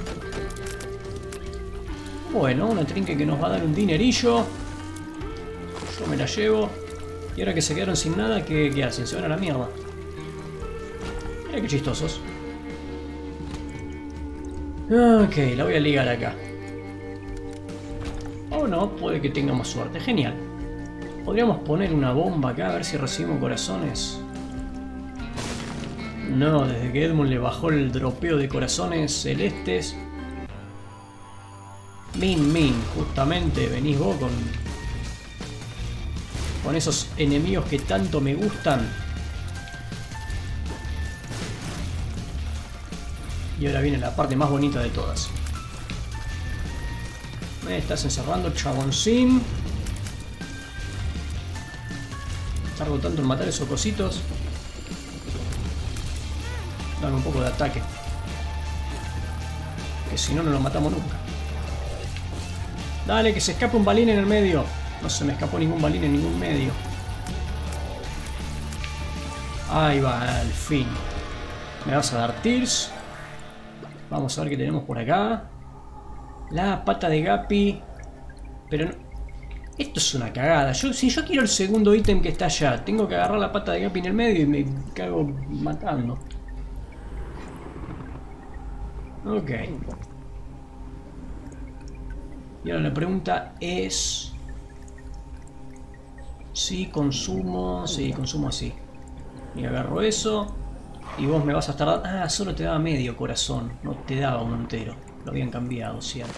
Bueno, una trinque que nos va a dar un dinerillo. Yo me la llevo. Y ahora que se quedaron sin nada, ¿qué, qué hacen? Se van a la mierda. Mira qué chistosos. Ok, la voy a ligar acá. O no, puede que tengamos suerte. Genial. Podríamos poner una bomba acá, a ver si recibimos corazones. No, desde que Edmund le bajó el dropeo de corazones celestes. Min, min, justamente venís vos con... Con esos enemigos que tanto me gustan. Y ahora viene la parte más bonita de todas. Me estás encerrando, chaboncín. Tardo tanto en matar esos cositos. Dame un poco de ataque. Que si no, no lo matamos nunca. Dale, que se escape un balín en el medio. No se me escapó ningún balín en ningún medio. Ahí va, al fin. Me vas a dar tirs. Vamos a ver qué tenemos por acá. La pata de Guppy. Pero no... Esto es una cagada. Yo, si yo quiero el segundo ítem que está allá, tengo que agarrar la pata de Guppy en el medio y me cago matando. Ok. Y ahora la pregunta es... Si consumo... Sí, consumo así. Y agarro eso. Y vos me vas a estar dando... Ah, solo te daba medio corazón. No te daba uno entero. Lo habían cambiado, cierto.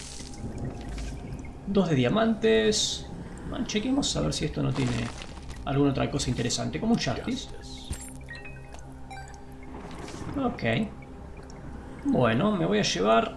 Dos de diamantes. Bueno, chequemos a ver si esto no tiene alguna otra cosa interesante. Como un Justice. Ok. Bueno, me voy a llevar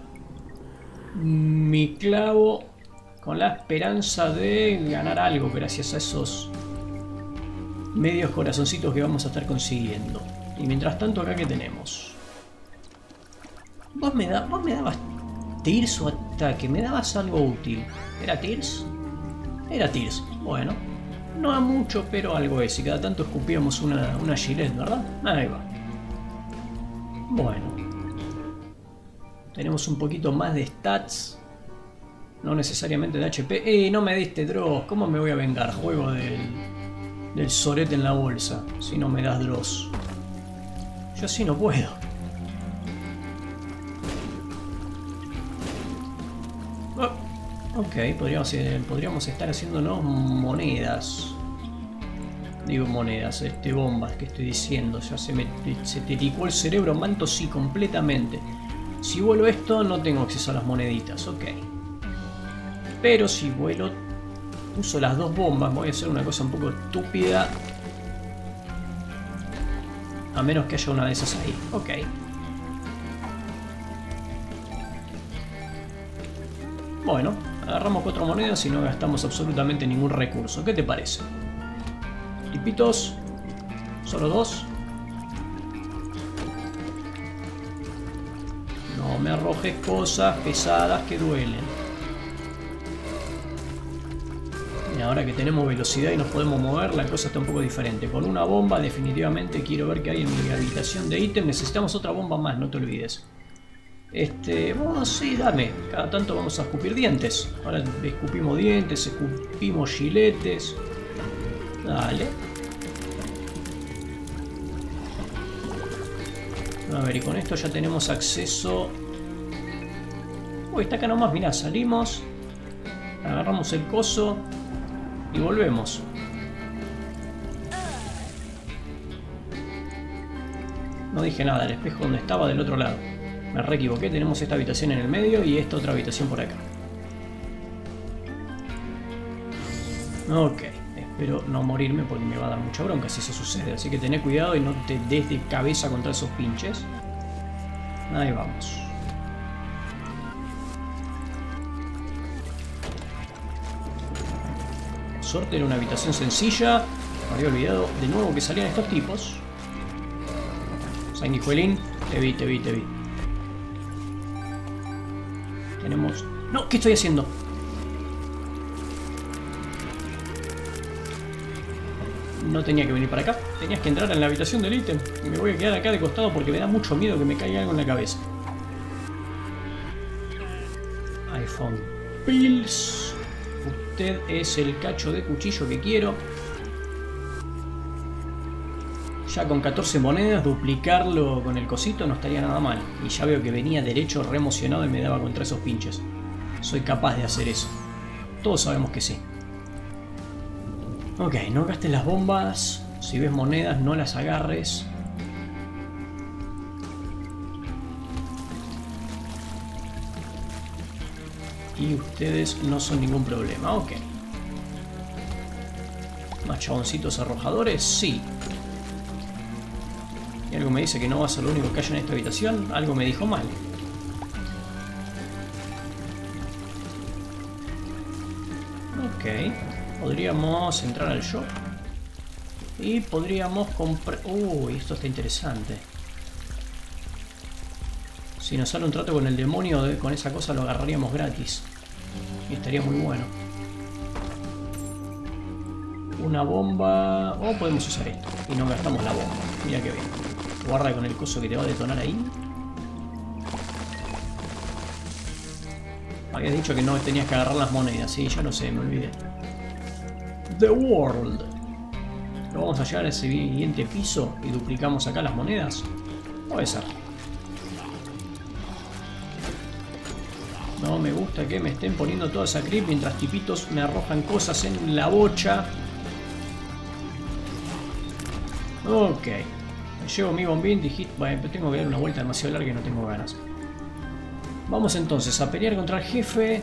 mi clavo con la esperanza de ganar algo gracias a esos medios corazoncitos que vamos a estar consiguiendo. Y mientras tanto, acá que tenemos. Vos me, da, vos me dabas tirs o ataque, me dabas algo útil. ¿Era tirs? Era tirs, bueno. No a mucho, pero algo es. Y cada tanto escupíamos una, una gilet, ¿verdad? Ahí va. Bueno. Tenemos un poquito más de stats. No necesariamente de H P. ¡Eh! No me diste Dross. ¿Cómo me voy a vengar? Juego del, del sorete en la bolsa. Si no me das Dross. Yo así no puedo. Oh, ok, podríamos, podríamos estar haciéndonos monedas. Digo monedas, este, bombas que estoy diciendo. Ya se me se te ticó el cerebro, manto, sí, completamente. Si vuelo esto, no tengo acceso a las moneditas, ok. Pero si vuelo, uso las dos bombas, voy a hacer una cosa un poco estúpida. A menos que haya una de esas ahí, ok. Bueno, agarramos cuatro monedas y no gastamos absolutamente ningún recurso. ¿Qué te parece? Tipitos, solo dos. No me arrojes cosas pesadas que duelen. Y ahora que tenemos velocidad y nos podemos mover, la cosa está un poco diferente. Con una bomba definitivamente quiero ver qué hay en mi habitación de ítem. Necesitamos otra bomba más, no te olvides. Este, bueno, sí, dame. Cada tanto vamos a escupir dientes. Ahora escupimos dientes, escupimos giletes. Dale. A ver, y con esto ya tenemos acceso... Uy, está acá nomás, mirá, salimos. Agarramos el coso. Y volvemos. No dije nada, el espejo donde estaba del otro lado. Me re equivoqué, tenemos esta habitación en el medio y esta otra habitación por acá. Ok, espero no morirme porque me va a dar mucha bronca si eso sucede. Así que tené cuidado y no te des de cabeza contra esos pinches. Ahí vamos. Suerte, era una habitación sencilla. Me había olvidado de nuevo que salían estos tipos. Sanguijuelín, te vi, te vi, te vi. Tenemos... ¡No! ¿Qué estoy haciendo? No tenía que venir para acá. Tenías que entrar en la habitación del ítem. Y me voy a quedar acá de costado porque me da mucho miedo que me caiga algo en la cabeza. iPhone Pills. Usted es el cacho de cuchillo que quiero. Ya con catorce monedas, duplicarlo con el cosito no estaría nada mal. Y ya veo que venía derecho, re emocionado y me daba contra esos pinches. Soy capaz de hacer eso. Todos sabemos que sí. Ok, no gastes las bombas. Si ves monedas, no las agarres. Y ustedes no son ningún problema, ok. ¿Más chaboncitos arrojadores? Sí. Y algo me dice que no va a ser lo único que haya en esta habitación. Algo me dijo mal. Ok. Podríamos entrar al shop. Y podríamos comprar... Uy, esto está interesante. Si nos sale un trato con el demonio, con esa cosa lo agarraríamos gratis. Y estaría muy bueno. Una bomba... O podemos usar esto. Y no gastamos la bomba. Mira que bien. Guarda con el coso que te va a detonar ahí. Habías dicho que no tenías que agarrar las monedas. Sí, ya no sé, me olvidé. The World. ¿Lo vamos a llevar al siguiente piso y duplicamos acá las monedas? Puede ser. No me gusta que me estén poniendo toda esa creep mientras tipitos me arrojan cosas en la bocha. Ok. Me llevo mi bombín, dijiste... Bueno, tengo que dar una vuelta demasiado larga y no tengo ganas. Vamos entonces a pelear contra el jefe.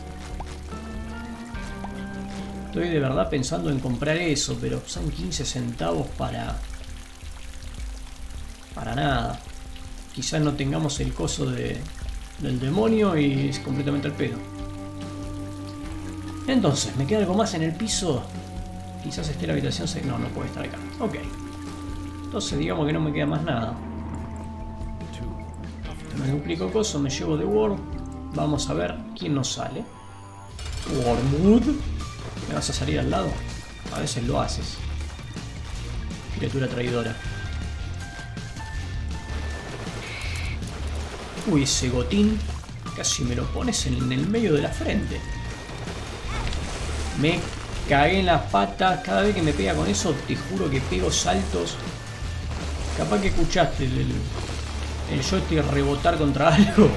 Estoy de verdad pensando en comprar eso, pero son quince centavos para... Para nada. Quizás no tengamos el coso de... del demonio y es completamente al pedo. Entonces, ¿me queda algo más en el piso? Quizás esté la habitación... No, no puede estar acá. Ok. Entonces digamos que no me queda más nada. Me duplico coso, me llevo The World. Vamos a ver quién nos sale. Wormwood. ¿Me vas a salir al lado? A veces lo haces. Criatura traidora. Uy, ese gotín. Casi me lo pones en el medio de la frente. Me cagué en las patas. Cada vez que me pega con eso, te juro que pego saltos. Capaz que escuchaste el, el, el joystick rebotar contra algo.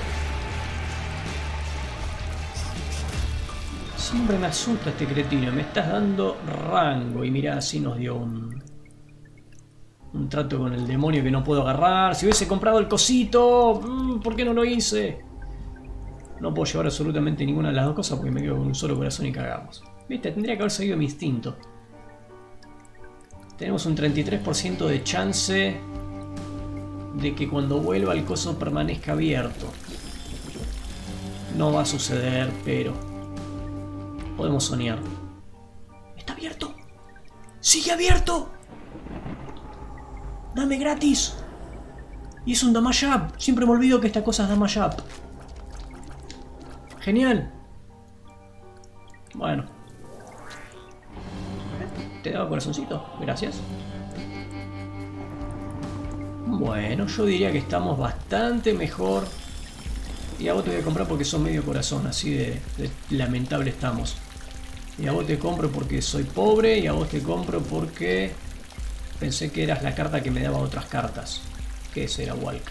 Siempre me asusta este cretino. Me estás dando rango. Y mirá, así nos dio un... Un trato con el demonio que no puedo agarrar. Si hubiese comprado el cosito. ¿Por qué no lo hice? No puedo llevar absolutamente ninguna de las dos cosas porque me quedo con un solo corazón y cagamos. Viste, tendría que haber seguido mi instinto. Tenemos un treinta y tres por ciento de chance de que cuando vuelva el coso permanezca abierto. No va a suceder, pero podemos soñar. ¿Está abierto? ¡Sigue abierto! ¡Dame gratis! Y es un damage up. Siempre me olvido que esta cosa es damage up. Genial. Bueno. ¿Te daba corazoncito? Gracias. Bueno, yo diría que estamos bastante mejor. Y a vos te voy a comprar porque sos medio corazón. Así de, de lamentable estamos. Y a vos te compro porque soy pobre. Y a vos te compro porque pensé que eras la carta que me daba otras cartas. Que ese era Walk.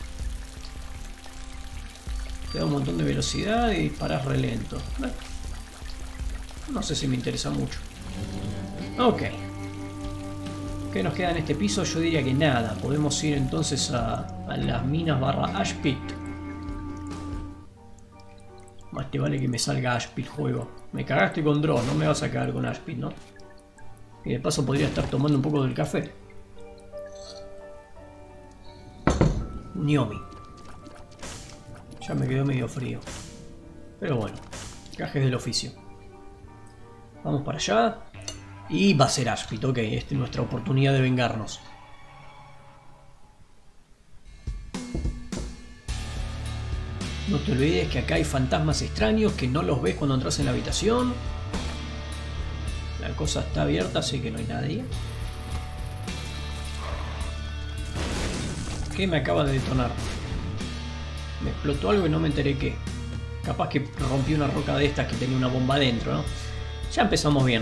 Te da un montón de velocidad y disparas re lento. No sé si me interesa mucho. Ok. ¿Qué nos queda en este piso? Yo diría que nada. Podemos ir entonces a, a las minas barra Ash Pit. Más te vale que me salga Ash Pit, juego. Me cagaste con Dross, no me vas a cagar con Ash Pit, ¿no? Y de paso podría estar tomando un poco del café. Niomi. Ya me quedó medio frío. Pero bueno, gajes del oficio. Vamos para allá. Y va a ser Ash Pit, ok, esta es nuestra oportunidad de vengarnos. No te olvides que acá hay fantasmas extraños que no los ves cuando entras en la habitación. La cosa está abierta, así que no hay nadie. ¿Qué me acaba de detonar? Me explotó algo y no me enteré qué. Capaz que rompí una roca de estas que tenía una bomba adentro, ¿no? Ya empezamos bien.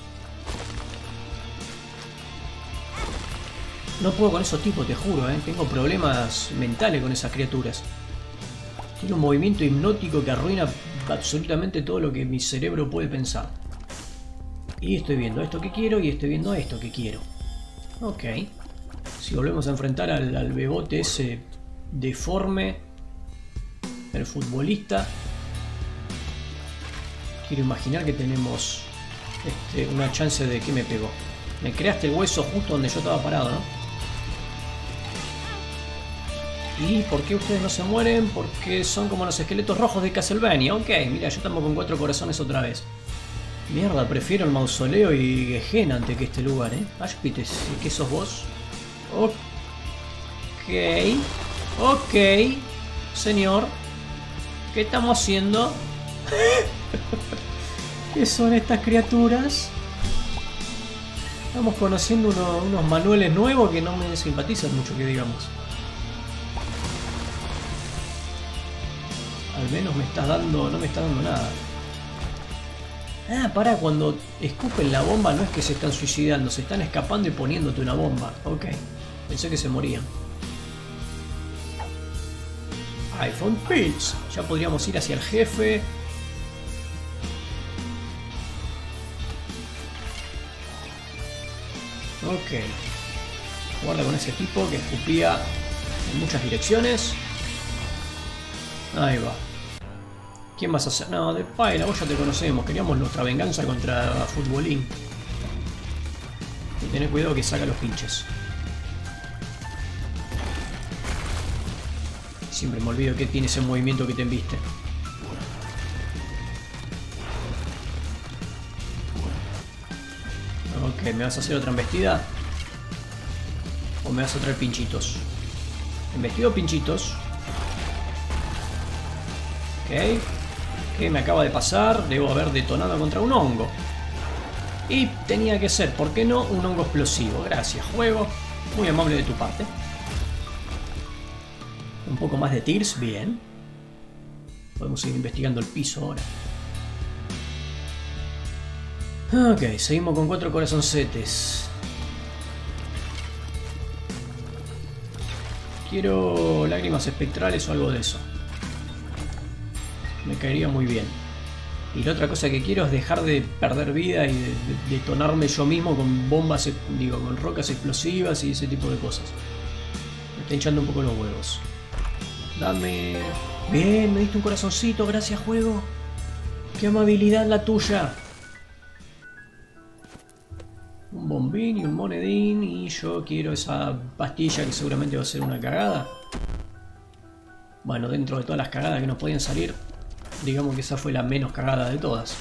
No puedo con esos tipos, te juro, ¿eh? Tengo problemas mentales con esas criaturas. Tiene un movimiento hipnótico que arruina absolutamente todo lo que mi cerebro puede pensar. Y estoy viendo esto que quiero y estoy viendo esto que quiero. Ok. Si volvemos a enfrentar al, al bebote ese deforme, el futbolista, quiero imaginar que tenemos este, una chance de que me pegó. Me creaste el hueso justo donde yo estaba parado, ¿no? ¿Y por qué ustedes no se mueren? Porque son como los esqueletos rojos de Castlevania. Ok, mira, yo estamos con cuatro corazones otra vez. Mierda, prefiero el mausoleo y Gehenna antes que este lugar, ¿eh? Ash Pit, ¿qué sos vos? Ok. Ok. Señor, ¿qué estamos haciendo? ¿Qué son estas criaturas? Estamos conociendo uno, unos manuales nuevos que no me simpatizan mucho, que digamos. Al menos me estás dando... no me está dando nada. Ah, para, cuando escupen la bomba no es que se están suicidando, se están escapando y poniéndote una bomba. Ok, pensé que se morían. iPhone Pills. Ya podríamos ir hacia el jefe. Ok. Guarda con ese tipo que escupía en muchas direcciones. Ahí va. ¿Quién vas a hacer? No, de Paila, vos ya te conocemos. Queríamos nuestra venganza contra Futbolín. Y tenés cuidado que saca los pinches. Siempre me olvido que tiene ese movimiento que te embiste. Ok, ¿me vas a hacer otra embestida? ¿O me vas a traer pinchitos? Embestido o pinchitos. Ok. ¿Qué me acaba de pasar? Debo haber detonado contra un hongo. Y tenía que ser, ¿por qué no? Un hongo explosivo. Gracias, juego. Muy amable de tu parte. Un poco más de tirs, bien. Podemos seguir investigando el piso ahora. Ok, seguimos con cuatro corazoncetes. Quiero lágrimas espectrales o algo de eso. Me caería muy bien. Y la otra cosa que quiero es dejar de perder vida y de, de, detonarme yo mismo con bombas, digo, con rocas explosivas y ese tipo de cosas. Me está hinchando un poco los huevos. Dame... Bien, me diste un corazoncito, gracias juego. Qué amabilidad la tuya. Un bombín y un monedín y yo quiero esa pastilla que seguramente va a ser una cagada. Bueno, dentro de todas las cagadas que nos podían salir, digamos que esa fue la menos cagada de todas.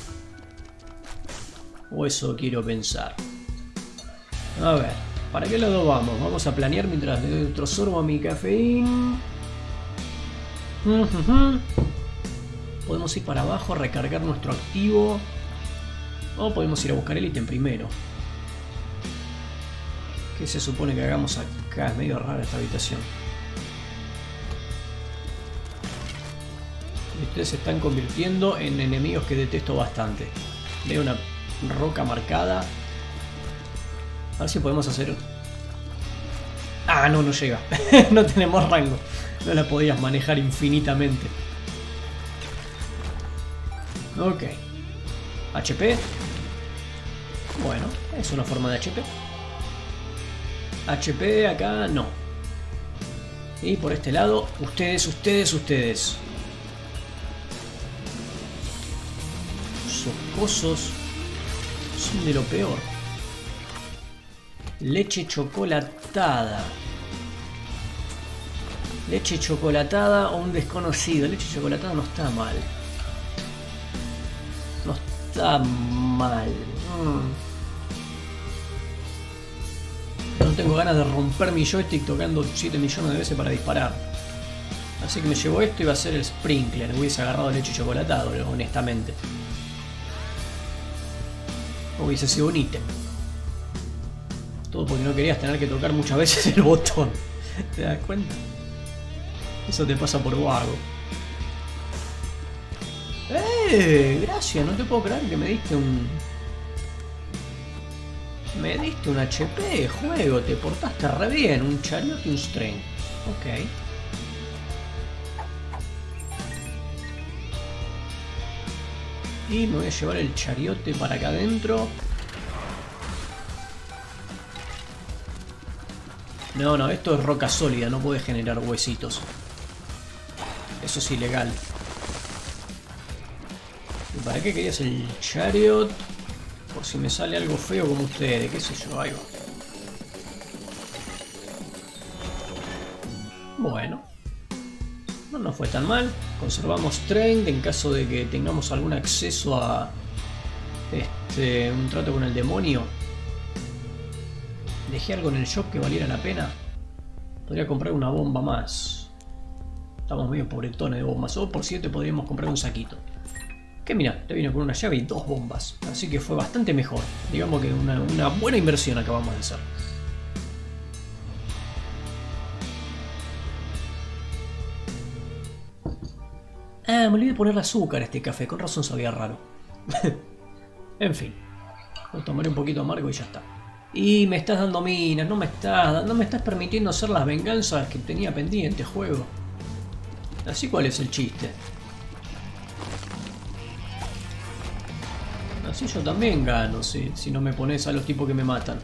O eso quiero pensar. A ver, ¿para qué lado vamos? Vamos a planear mientras le doy otro sorbo a mi cafeín. Uh-huh. Podemos ir para abajo, recargar nuestro activo. O podemos ir a buscar el ítem primero. ¿Qué se supone que hagamos acá? Es medio rara esta habitación. Ustedes se están convirtiendo en enemigos que detesto bastante. Veo una roca marcada. A ver si podemos hacer... Ah, no, no llega. No tenemos rango. No la podías manejar infinitamente. Ok. H P. Bueno, es una forma de H P. H P acá no. Y por este lado, ustedes, ustedes, ustedes. Esos cosos son de lo peor. Leche chocolatada. Leche chocolatada o un desconocido. Leche chocolatada no está mal. No está mal. Mm. No tengo ganas de romper mi joystick tocando siete millones de veces para disparar. Así que me llevo esto y va a ser el sprinkler. Hubiese agarrado leche chocolatada, honestamente. Hubiese sido un ítem. Todo porque no querías tener que tocar muchas veces el botón. ¿Te das cuenta? Eso te pasa por vago. ¡Eh! Gracias, no te puedo creer que me diste un... Me diste un H P, juego, te portaste re bien. Un chariot y un string. Ok. Y me voy a llevar el chariote para acá adentro. No, no, esto es roca sólida, no puede generar huesitos. Eso es ilegal. ¿Y para qué querías el chariot? Por si me sale algo feo como ustedes, qué sé yo, ahí va. Bueno. No nos fue tan mal. Conservamos trend en caso de que tengamos algún acceso a este, un trato con el demonio. Dejé algo en el shop que valiera la pena. Podría comprar una bomba más. Estamos medio pobretones de bombas. O por siete podríamos comprar un saquito. Que mira, te viene con una llave y dos bombas. Así que fue bastante mejor. Digamos que una, una buena inversión acabamos de hacer. Ah, me olvidé de ponerle azúcar a este café. Con razón sabía raro. En fin. Lo tomaré un poquito amargo y ya está. Y me estás dando minas. No me estás, no me estás permitiendo hacer las venganzas que tenía pendiente, juego. Así, ¿cuál es el chiste? Así yo también gano, si, si no me pones a los tipos que me matan.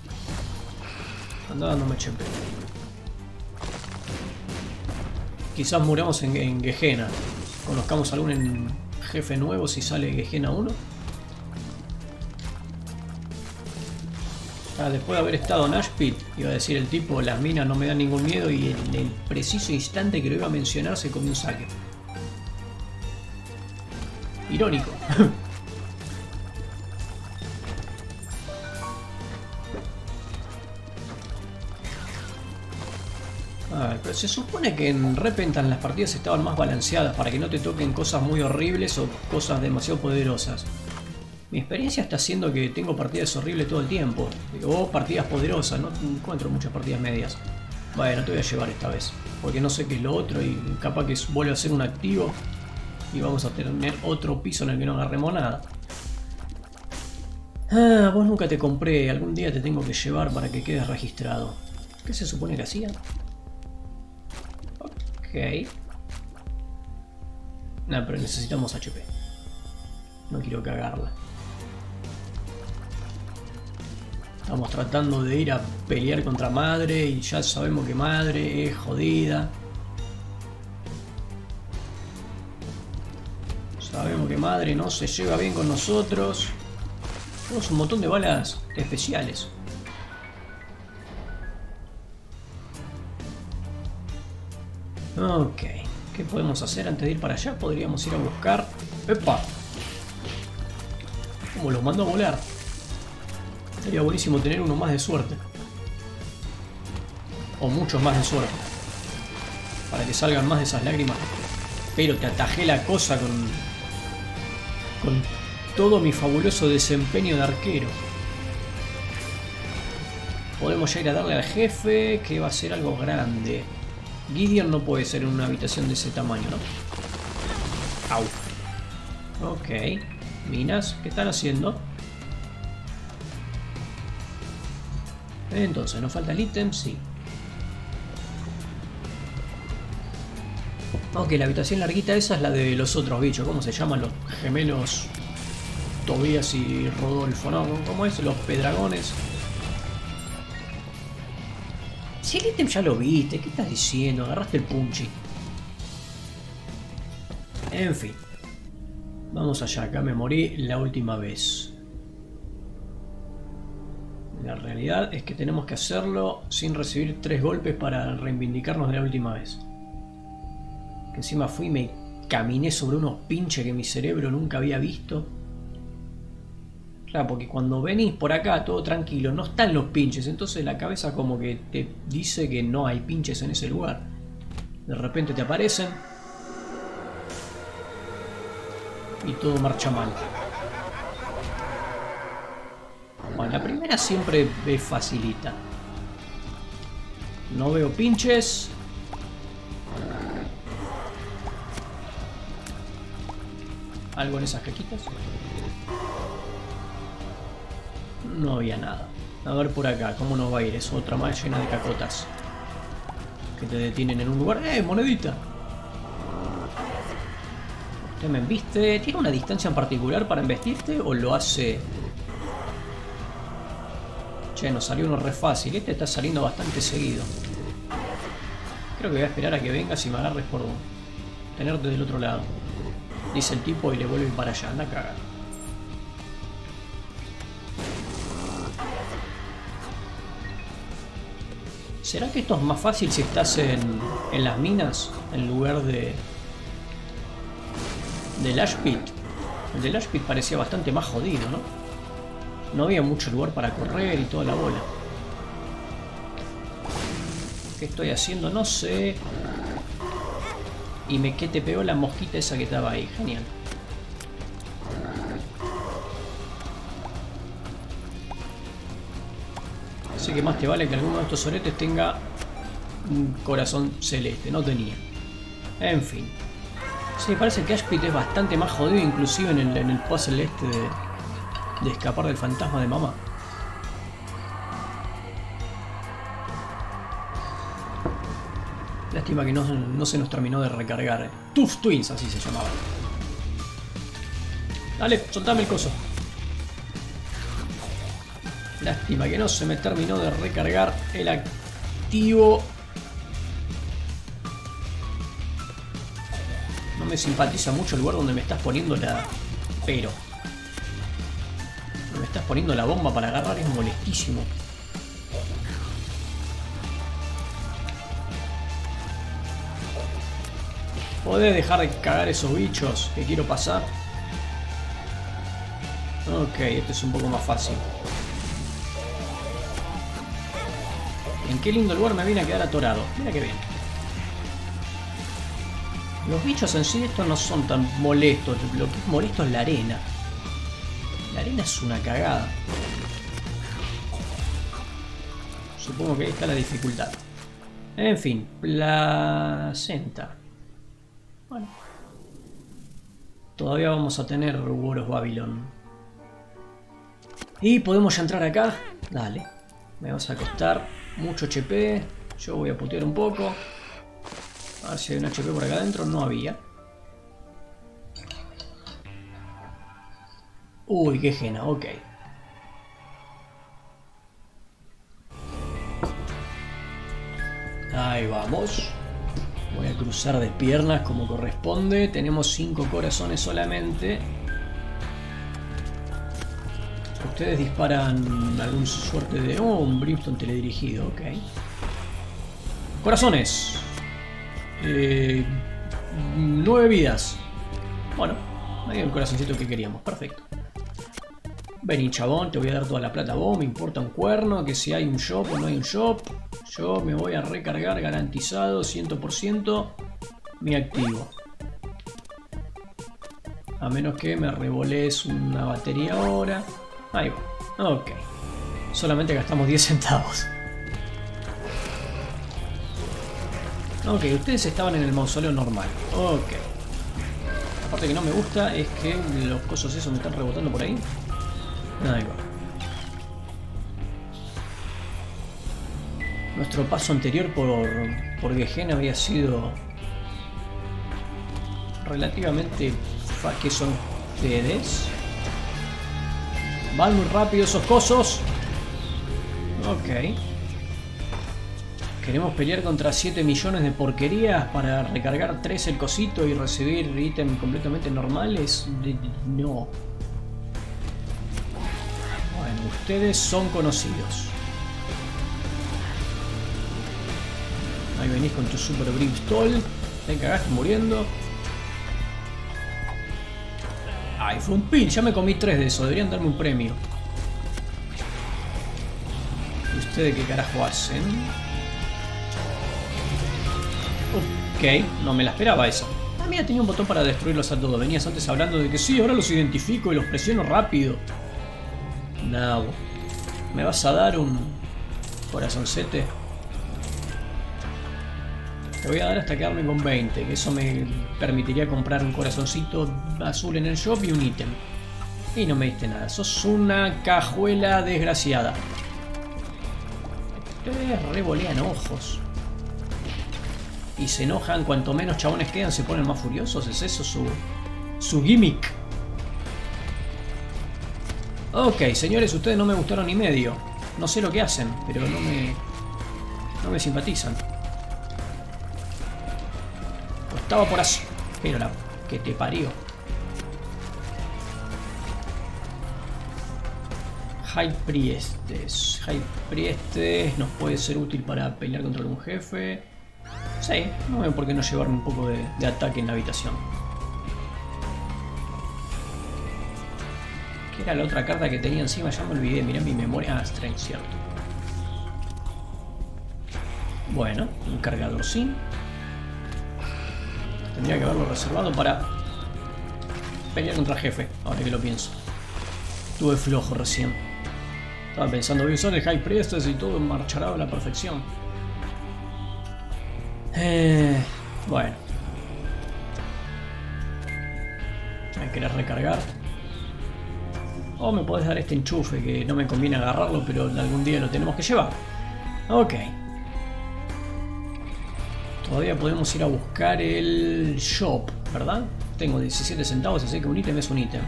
Anda dándome H P. Quizás muramos en, en Gehenna. Conozcamos algún en jefe nuevo si sale Gehenna uno. Ah, después de haber estado en Ashpit, iba a decir el tipo, las minas no me dan ningún miedo, y en el preciso instante que lo iba a mencionar se comió un saque. Irónico. Ah, pero se supone que en Repentance las partidas estaban más balanceadas para que no te toquen cosas muy horribles o cosas demasiado poderosas. Mi experiencia está siendo que tengo partidas horribles todo el tiempo. O partidas poderosas, no encuentro muchas partidas medias. Bueno, te voy a llevar esta vez. Porque no sé qué es lo otro y capaz que vuelve a ser un activo. Y vamos a tener otro piso en el que no agarremos nada. Ah, vos nunca te compré. Algún día te tengo que llevar para que quedes registrado. ¿Qué se supone que hacía? Ok. Nah, pero necesitamos H P. No quiero cagarla. Estamos tratando de ir a pelear contra Madre y ya sabemos que Madre es jodida. Sabemos que Madre no se lleva bien con nosotros. Tenemos un montón de balas especiales. Ok. ¿Qué podemos hacer antes de ir para allá? Podríamos ir a buscar... ¡Epa! Como los mando a volar. Sería buenísimo tener uno más de suerte. O muchos más de suerte. Para que salgan más de esas lágrimas. Pero te atajé la cosa con... Con todo mi fabuloso desempeño de arquero. Podemos ya ir a darle al jefe, que va a ser algo grande. Gideon no puede ser en una habitación de ese tamaño, ¿no? Au. Ok. Minas, ¿qué están haciendo? Entonces, ¿nos falta el ítem? Sí. Ok, la habitación larguita esa es la de los otros bichos. ¿Cómo se llaman? Los gemelos Tobías y Rodolfo, ¿no? ¿Cómo es? Los pedragones. Si el ítem ya lo viste, ¿qué estás diciendo? Agarraste el punchi. En fin. Vamos allá, acá me morí la última vez. La realidad es que tenemos que hacerlo sin recibir tres golpes para reivindicarnos de la última vez. Que encima fui y me caminé sobre unos pinches que mi cerebro nunca había visto. Claro, porque cuando venís por acá todo tranquilo, no están los pinches, entonces la cabeza como que te dice que no hay pinches en ese lugar. De repente te aparecen y todo marcha mal. Bueno, la primera siempre es facilita. No veo pinches. ¿Algo en esas cajitas? No había nada. A ver por acá, ¿cómo nos va a ir? Es otra más llena de cacotas que te detienen en un lugar. ¡Eh, monedita! ¿Usted me embiste? ¿Tiene una distancia en particular para embestirte o lo hace...? Che, nos salió uno re fácil. Este está saliendo bastante seguido. Creo que voy a esperar a que vengas y me agarres por tenerte del otro lado. Dice el tipo y le vuelve para allá. Anda a cagar. ¿Será que esto es más fácil si estás en, en las minas en lugar de del Ash Pit? El del Ash Pit parecía bastante más jodido, ¿no? No había mucho lugar para correr y toda la bola. ¿Qué estoy haciendo? No sé. Y me que te pegó la mosquita esa que estaba ahí. Genial. Así que más te vale que alguno de estos soretes tenga un corazón celeste. No tenía. En fin. Sí, parece que Ash Pit es bastante más jodido inclusive en el, en el puzzle este de, de escapar del fantasma de mamá. Lástima que no, no se nos terminó de recargar. Tooth Twins, así se llamaba. Dale, soltame el coso. Lástima que no se me terminó de recargar el activo. No me simpatiza mucho el lugar donde me estás poniendo la... Pero... Donde me estás poniendo la bomba para agarrar es molestísimo. ¿Podés dejar de cagar esos bichos que quiero pasar? Ok, este es un poco más fácil. En qué lindo lugar me viene a quedar atorado. Mira qué bien. Los bichos en sí estos no son tan molestos. Lo que es molesto es la arena. La arena es una cagada. Supongo que ahí está la dificultad. En fin, placenta. Bueno. Todavía vamos a tener War Babylon. Y podemos ya entrar acá. Dale. Me vas a costar mucho H P. Yo voy a putear un poco. A ver si hay un H P por acá adentro. No había. Uy, qué gena. Ok. Ahí vamos. Voy a cruzar de piernas como corresponde. Tenemos cinco corazones solamente. Ustedes disparan algún suerte de... Oh, un Brimstone teledirigido. Ok. Corazones. Eh, nueve vidas. Bueno, ahí el corazoncito que queríamos. Perfecto. Vení, chabón, te voy a dar toda la plata a vos. Me importa un cuerno que si hay un shop o no hay un shop. Yo me voy a recargar garantizado cien por ciento mi activo. A menos que me revolees una batería ahora. Ahí va. Ok. Solamente gastamos diez centavos. Ok, ustedes estaban en el mausoleo normal. Ok. La parte que no me gusta es que los cosos esos me están rebotando por ahí. Ahí va. Nuestro paso anterior por, por Gehenna había sido relativamente... ¿Qué son ustedes? Van muy rápido esos cosos. Ok. Queremos pelear contra siete millones de porquerías para recargar tres el cosito y recibir ítems completamente normales. No. Bueno, ustedes son conocidos. Ahí venís con tu super Brimstone. Te cagaste muriendo. Ay, fue un pin. Ya me comí tres de eso. Deberían darme un premio. ¿Y ustedes qué carajo hacen? Ok, no me la esperaba eso. Ah, mira, tenía un botón para destruirlos a todos. Venías antes hablando de que sí, ahora los identifico y los presiono rápido. No. ¿Me vas a dar un corazoncete? Te voy a dar hasta quedarme con veinte, que eso me permitiría comprar un corazoncito azul en el shop y un ítem. Y no me diste nada. Sos una cajuela desgraciada. Ustedes revolean ojos. Y se enojan, cuanto menos chabones quedan se ponen más furiosos. ¿Es eso su, su gimmick? Ok, señores, ustedes no me gustaron ni medio. No sé lo que hacen, pero no me, no me simpatizan. O estaba por así. Pero la que te parió. High Priestess. High Priestess nos puede ser útil para pelear contra algún jefe. Sí, no veo por qué no llevarme un poco de, de ataque en la habitación. ¿Qué era la otra carta que tenía encima? Ya me olvidé, mirá mi memoria. Ah, Strength, cierto. Bueno, un cargador sin. Tendría que haberlo reservado para pelear contra el jefe, ahora que lo pienso. Tuve flojo recién. Estaba pensando, voy a usar el High Priestess y todo marchará a la perfección. Eh, bueno. Hay que querer recargar. O me podés dar este enchufe que no me conviene agarrarlo, pero algún día lo tenemos que llevar. Ok. Todavía podemos ir a buscar el shop, ¿verdad? Tengo diecisiete centavos, así que un ítem es un ítem.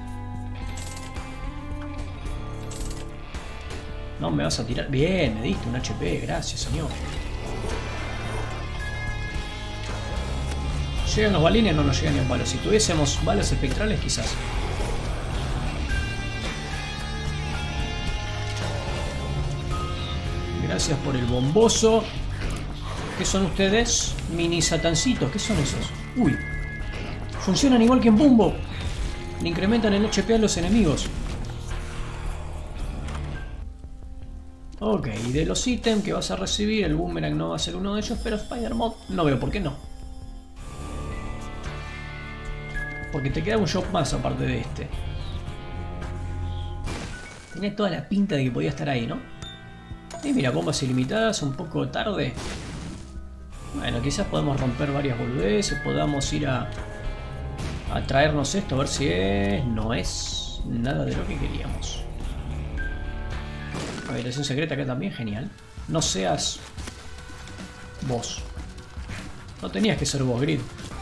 No me vas a tirar. Bien, me diste un H P, gracias, señor. ¿Llegan los balines? No nos llegan ni a palos. Si tuviésemos balas espectrales, quizás. Gracias por el bomboso. ¿Qué son ustedes? Mini satancitos. ¿Qué son esos? Uy. Funcionan igual que en Bumbo. Le incrementan el H P a los enemigos. Ok, y de los ítems que vas a recibir, el Boomerang no va a ser uno de ellos, pero Spider-Mod no veo por qué no. Porque te queda un shop más aparte de este. Tiene toda la pinta de que podía estar ahí, ¿no? Y mira, bombas ilimitadas, un poco tarde. Bueno, quizás podemos romper varias boludeces, podamos ir a, a traernos esto, a ver si es... No es nada de lo que queríamos. Habitación secreta acá también, genial. No seas vos. No tenías que ser vos, Grid.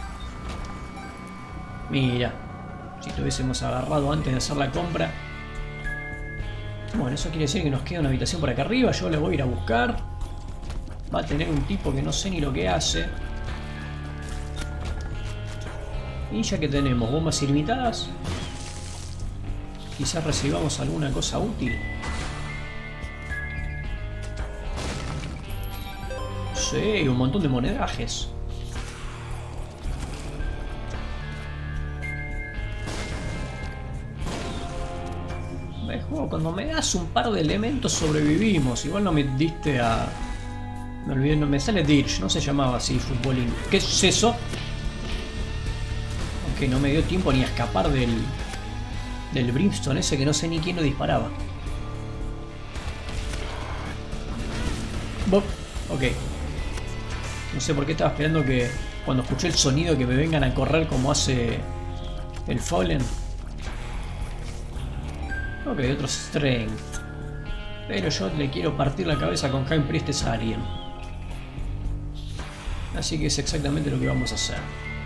Mira, si te hubiésemos agarrado antes de hacer la compra. Bueno, eso quiere decir que nos queda una habitación por acá arriba. Yo la voy a ir a buscar. Va a tener un tipo que no sé ni lo que hace. Y ya que tenemos bombas ilimitadas, quizás recibamos alguna cosa útil. Sí, un montón de monedajes. Me juego, cuando me das un par de elementos sobrevivimos. Igual no me diste a... Me olvidé, no me sale Dirge, no se llamaba así, futbolín. ¿Qué es eso? Ok, no me dio tiempo ni a escapar del... Del Brimstone ese que no sé ni quién lo disparaba. Bob, ok. No sé por qué estaba esperando que cuando escuché el sonido que me vengan a correr como hace el Fallen. Ok, otro Strength. Pero yo le quiero partir la cabeza con High Priestess a alguien. Así que es exactamente lo que vamos a hacer.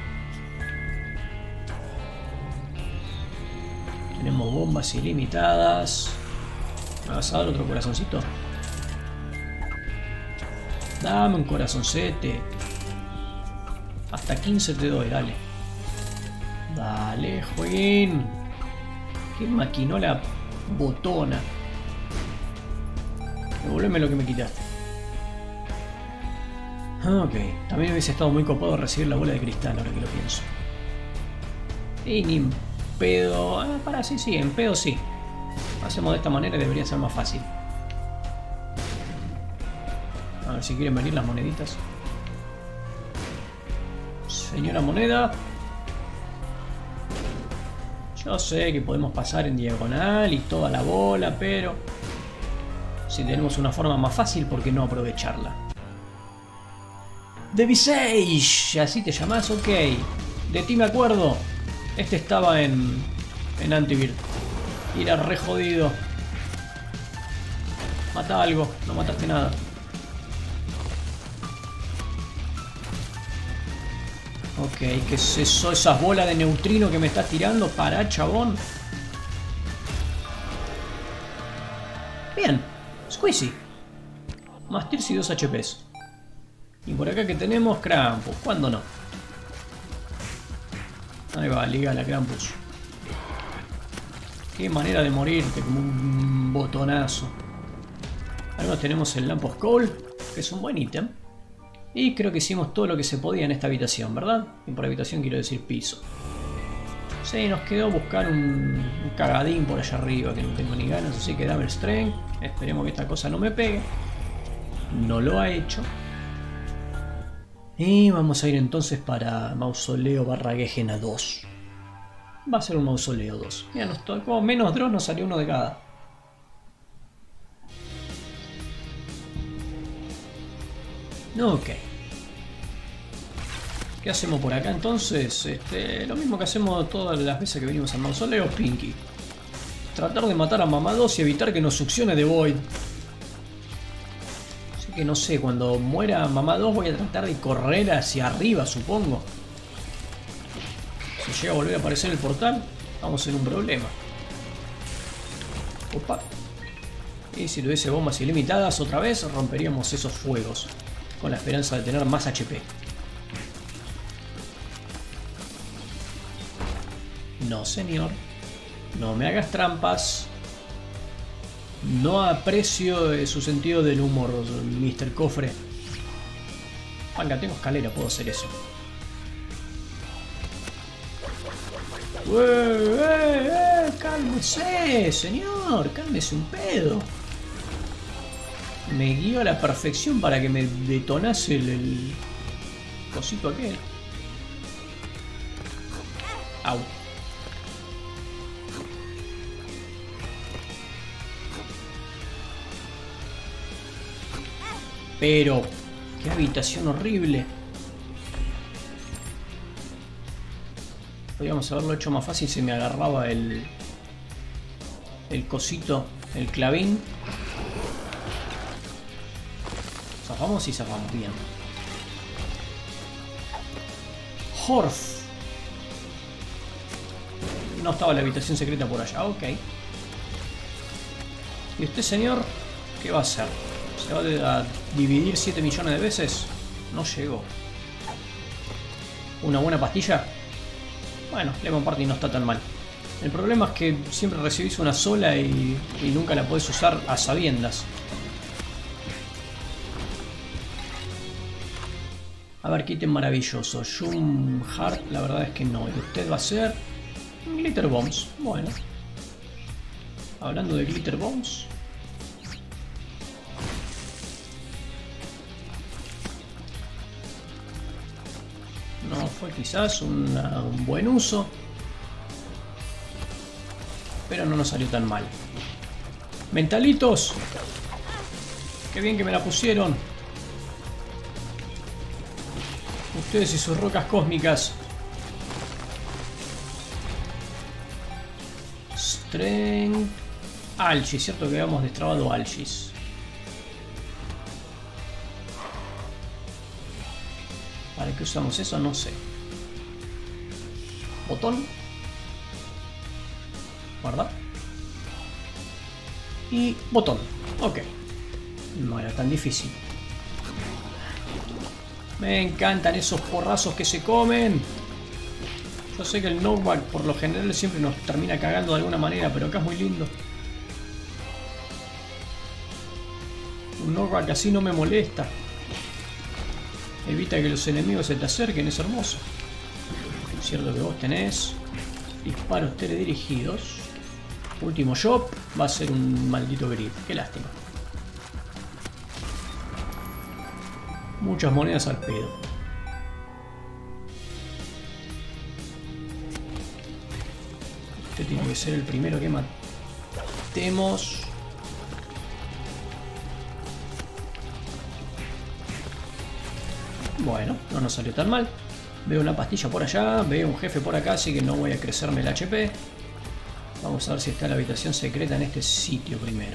Tenemos bombas ilimitadas. ¿Me vas a dar otro corazoncito? Dame un corazoncete. Hasta quince te doy, dale. Dale, Juin. Qué maquinola botona. Devolveme lo que me quitaste. Ok, también hubiese estado muy copado recibir la bola de cristal, ahora que lo pienso. Y ni en pedo... Ah, para, sí, sí, en pedo sí. Hacemos de esta manera y debería ser más fácil. A ver si quieren venir las moneditas. Señora moneda. Yo sé que podemos pasar en diagonal y toda la bola, pero... Si tenemos una forma más fácil, ¿por qué no aprovecharla? The Visage, así te llamás, ok. De ti me acuerdo. Este estaba en, en Antivir. Y era re jodido. Mata algo, no mataste nada. Ok, ¿qué es eso? Esas bolas de neutrino que me estás tirando. Pará, chabón. Bien, Squeezy. Más Tirsi y dos H Ps. Y por acá que tenemos Krampus. ¿Cuándo no? Ahí va, liga la Krampus. Qué manera de morirte, como un botonazo. Ahora tenemos el Lamp of Coal, que es un buen ítem. Y creo que hicimos todo lo que se podía en esta habitación, ¿verdad? Y por habitación quiero decir piso. Sí, nos quedó buscar un, un cagadín por allá arriba, que no tengo ni ganas, así que dame el Strength. Esperemos que esta cosa no me pegue. No lo ha hecho. Y vamos a ir entonces para Mausoleo barra Gehenna dos. Va a ser un Mausoleo dos. Mira, nos tocó menos drones, nos salió uno de cada. Ok. ¿Qué hacemos por acá entonces? Este, lo mismo que hacemos todas las veces que venimos al Mausoleo, Pinky. Tratar de matar a Mamá dos y evitar que nos succione The Void. Así que no sé, cuando muera Mamá dos voy a tratar de correr hacia arriba, supongo. Si llega a volver a aparecer el portal, vamos en un problema. Opa. Y si tuviese bombas ilimitadas otra vez, romperíamos esos fuegos. Con la esperanza de tener más H P. No, señor. No me hagas trampas. No aprecio su sentido del humor, mister Cofre. Venga, tengo escalera, puedo hacer eso. ¡Eh, eh, eh! ¡Cálmese, señor! ¡Cálmese un pedo! Me guió a la perfección para que me detonase el, el cosito aquel. Au. Pero, qué habitación horrible. Podríamos haberlo hecho más fácil si me agarraba el, el cosito, el clavín. Zafamos y zafamos bien. Horf. No estaba la habitación secreta por allá, ok. ¿Y usted, señor, qué va a hacer? ¿Se va a dividir siete millones de veces? No llegó. ¿Una buena pastilla? Bueno, Lemon Party no está tan mal. El problema es que siempre recibís una sola y, y nunca la podés usar a sabiendas. A ver, qué ítem maravilloso. Shum Heart, la verdad es que no. Y usted va a ser Glitter Bombs. Bueno. Hablando de Glitter Bombs. No fue quizás una, un buen uso. Pero no nos salió tan mal. ¡Mentalitos! ¡Qué bien que me la pusieron! Ustedes y sus rocas cósmicas. Strength. Algis, cierto que habíamos destrabado Algis. ¿Para qué usamos eso? No sé. Botón. Guarda. Y botón. Ok. No era tan difícil. Me encantan esos porrazos que se comen. Yo sé que el knockback por lo general siempre nos termina cagando de alguna manera, pero acá es muy lindo. Un knockback así no me molesta. Evita que los enemigos se te acerquen, es hermoso. Es cierto que vos tenés disparos teledirigidos. Último job va a ser un maldito grip. Qué lástima. Muchas monedas al pedo. Este tiene que ser el primero que matemos. Bueno, no nos salió tan mal. Veo una pastilla por allá, veo un jefe por acá, así que no voy a crecerme el H P. Vamos a ver si está la habitación secreta en este sitio primero.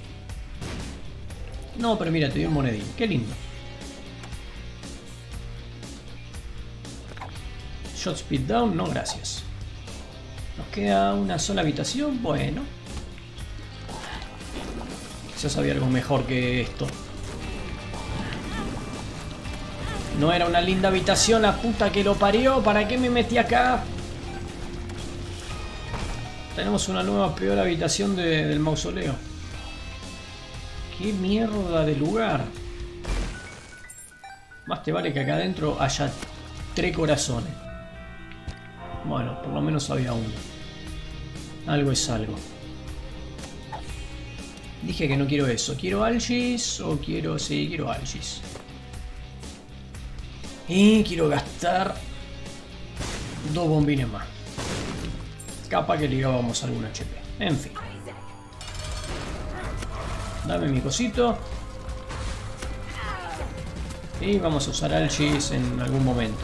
No, pero mira, te dio un monedín. Qué lindo. Shot speed down, no gracias. Nos queda una sola habitación, bueno. Quizás había algo mejor que esto. No era una linda habitación, la puta que lo parió. ¿Para qué me metí acá? Tenemos una nueva peor habitación de, del mausoleo. Qué mierda de lugar. Más te vale que acá adentro haya tres corazones. Bueno, por lo menos había uno. Algo es algo. Dije que no quiero eso. ¿Quiero Algis o quiero...? Sí, quiero Algis. Y quiero gastar dos bombines más. Capaz que ligábamos algún H P. En fin. Dame mi cosito. Y vamos a usar Alchis en algún momento.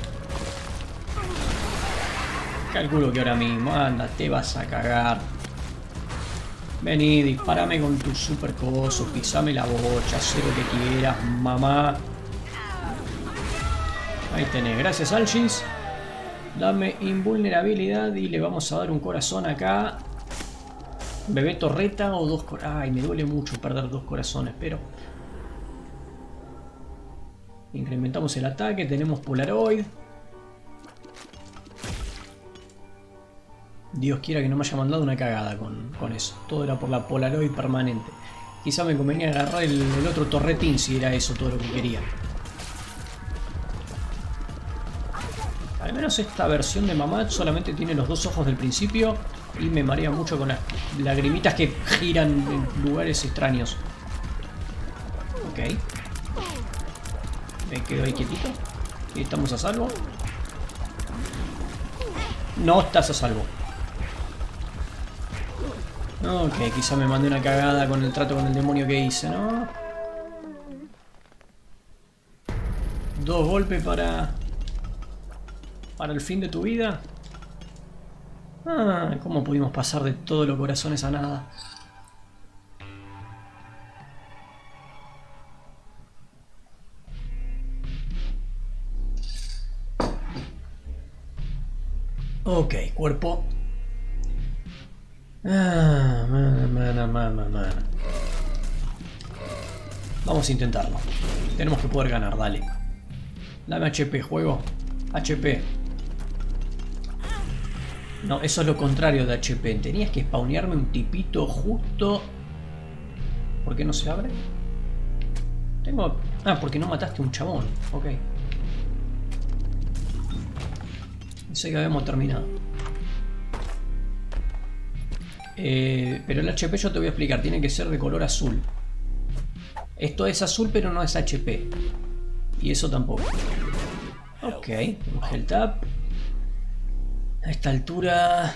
Calculo que ahora mismo. Anda, te vas a cagar. Vení, dispárame con tu super coso. Pisame la bocha. Haz lo que quieras, mamá. Ahí tenés. Gracias, Alchis. Dame invulnerabilidad y le vamos a dar un corazón acá. Bebé torreta o dos corazones. Ay, me duele mucho perder dos corazones, pero... Incrementamos el ataque, tenemos Polaroid. Dios quiera que no me haya mandado una cagada con, con eso. Todo era por la Polaroid permanente. Quizá me convenía agarrar el, el otro torretín si era eso todo lo que quería. Al menos esta versión de Mamad solamente tiene los dos ojos del principio y me marea mucho con las lagrimitas que giran en lugares extraños. Ok. Me quedo ahí quietito. Y estamos a salvo. No estás a salvo. Ok, quizá me mandé una cagada con el trato con el demonio que hice, ¿no? Dos golpes para... para el fin de tu vida. Ah, ¿cómo pudimos pasar de todos los corazones a nada? Ok, cuerpo. Ah, mana, mana, mana, mana. Vamos a intentarlo. Tenemos que poder ganar, dale. Dame H P, juego. H P. No, eso es lo contrario de H P. Tenías que spawnearme un tipito justo... ¿Por qué no se abre? Tengo... Ah, porque no mataste a un chabón. Ok. Pensé que habíamos terminado. Eh, pero el H P yo te voy a explicar. Tiene que ser de color azul. Esto es azul pero no es H P. Y eso tampoco. Ok. Un Health Tap. A esta altura...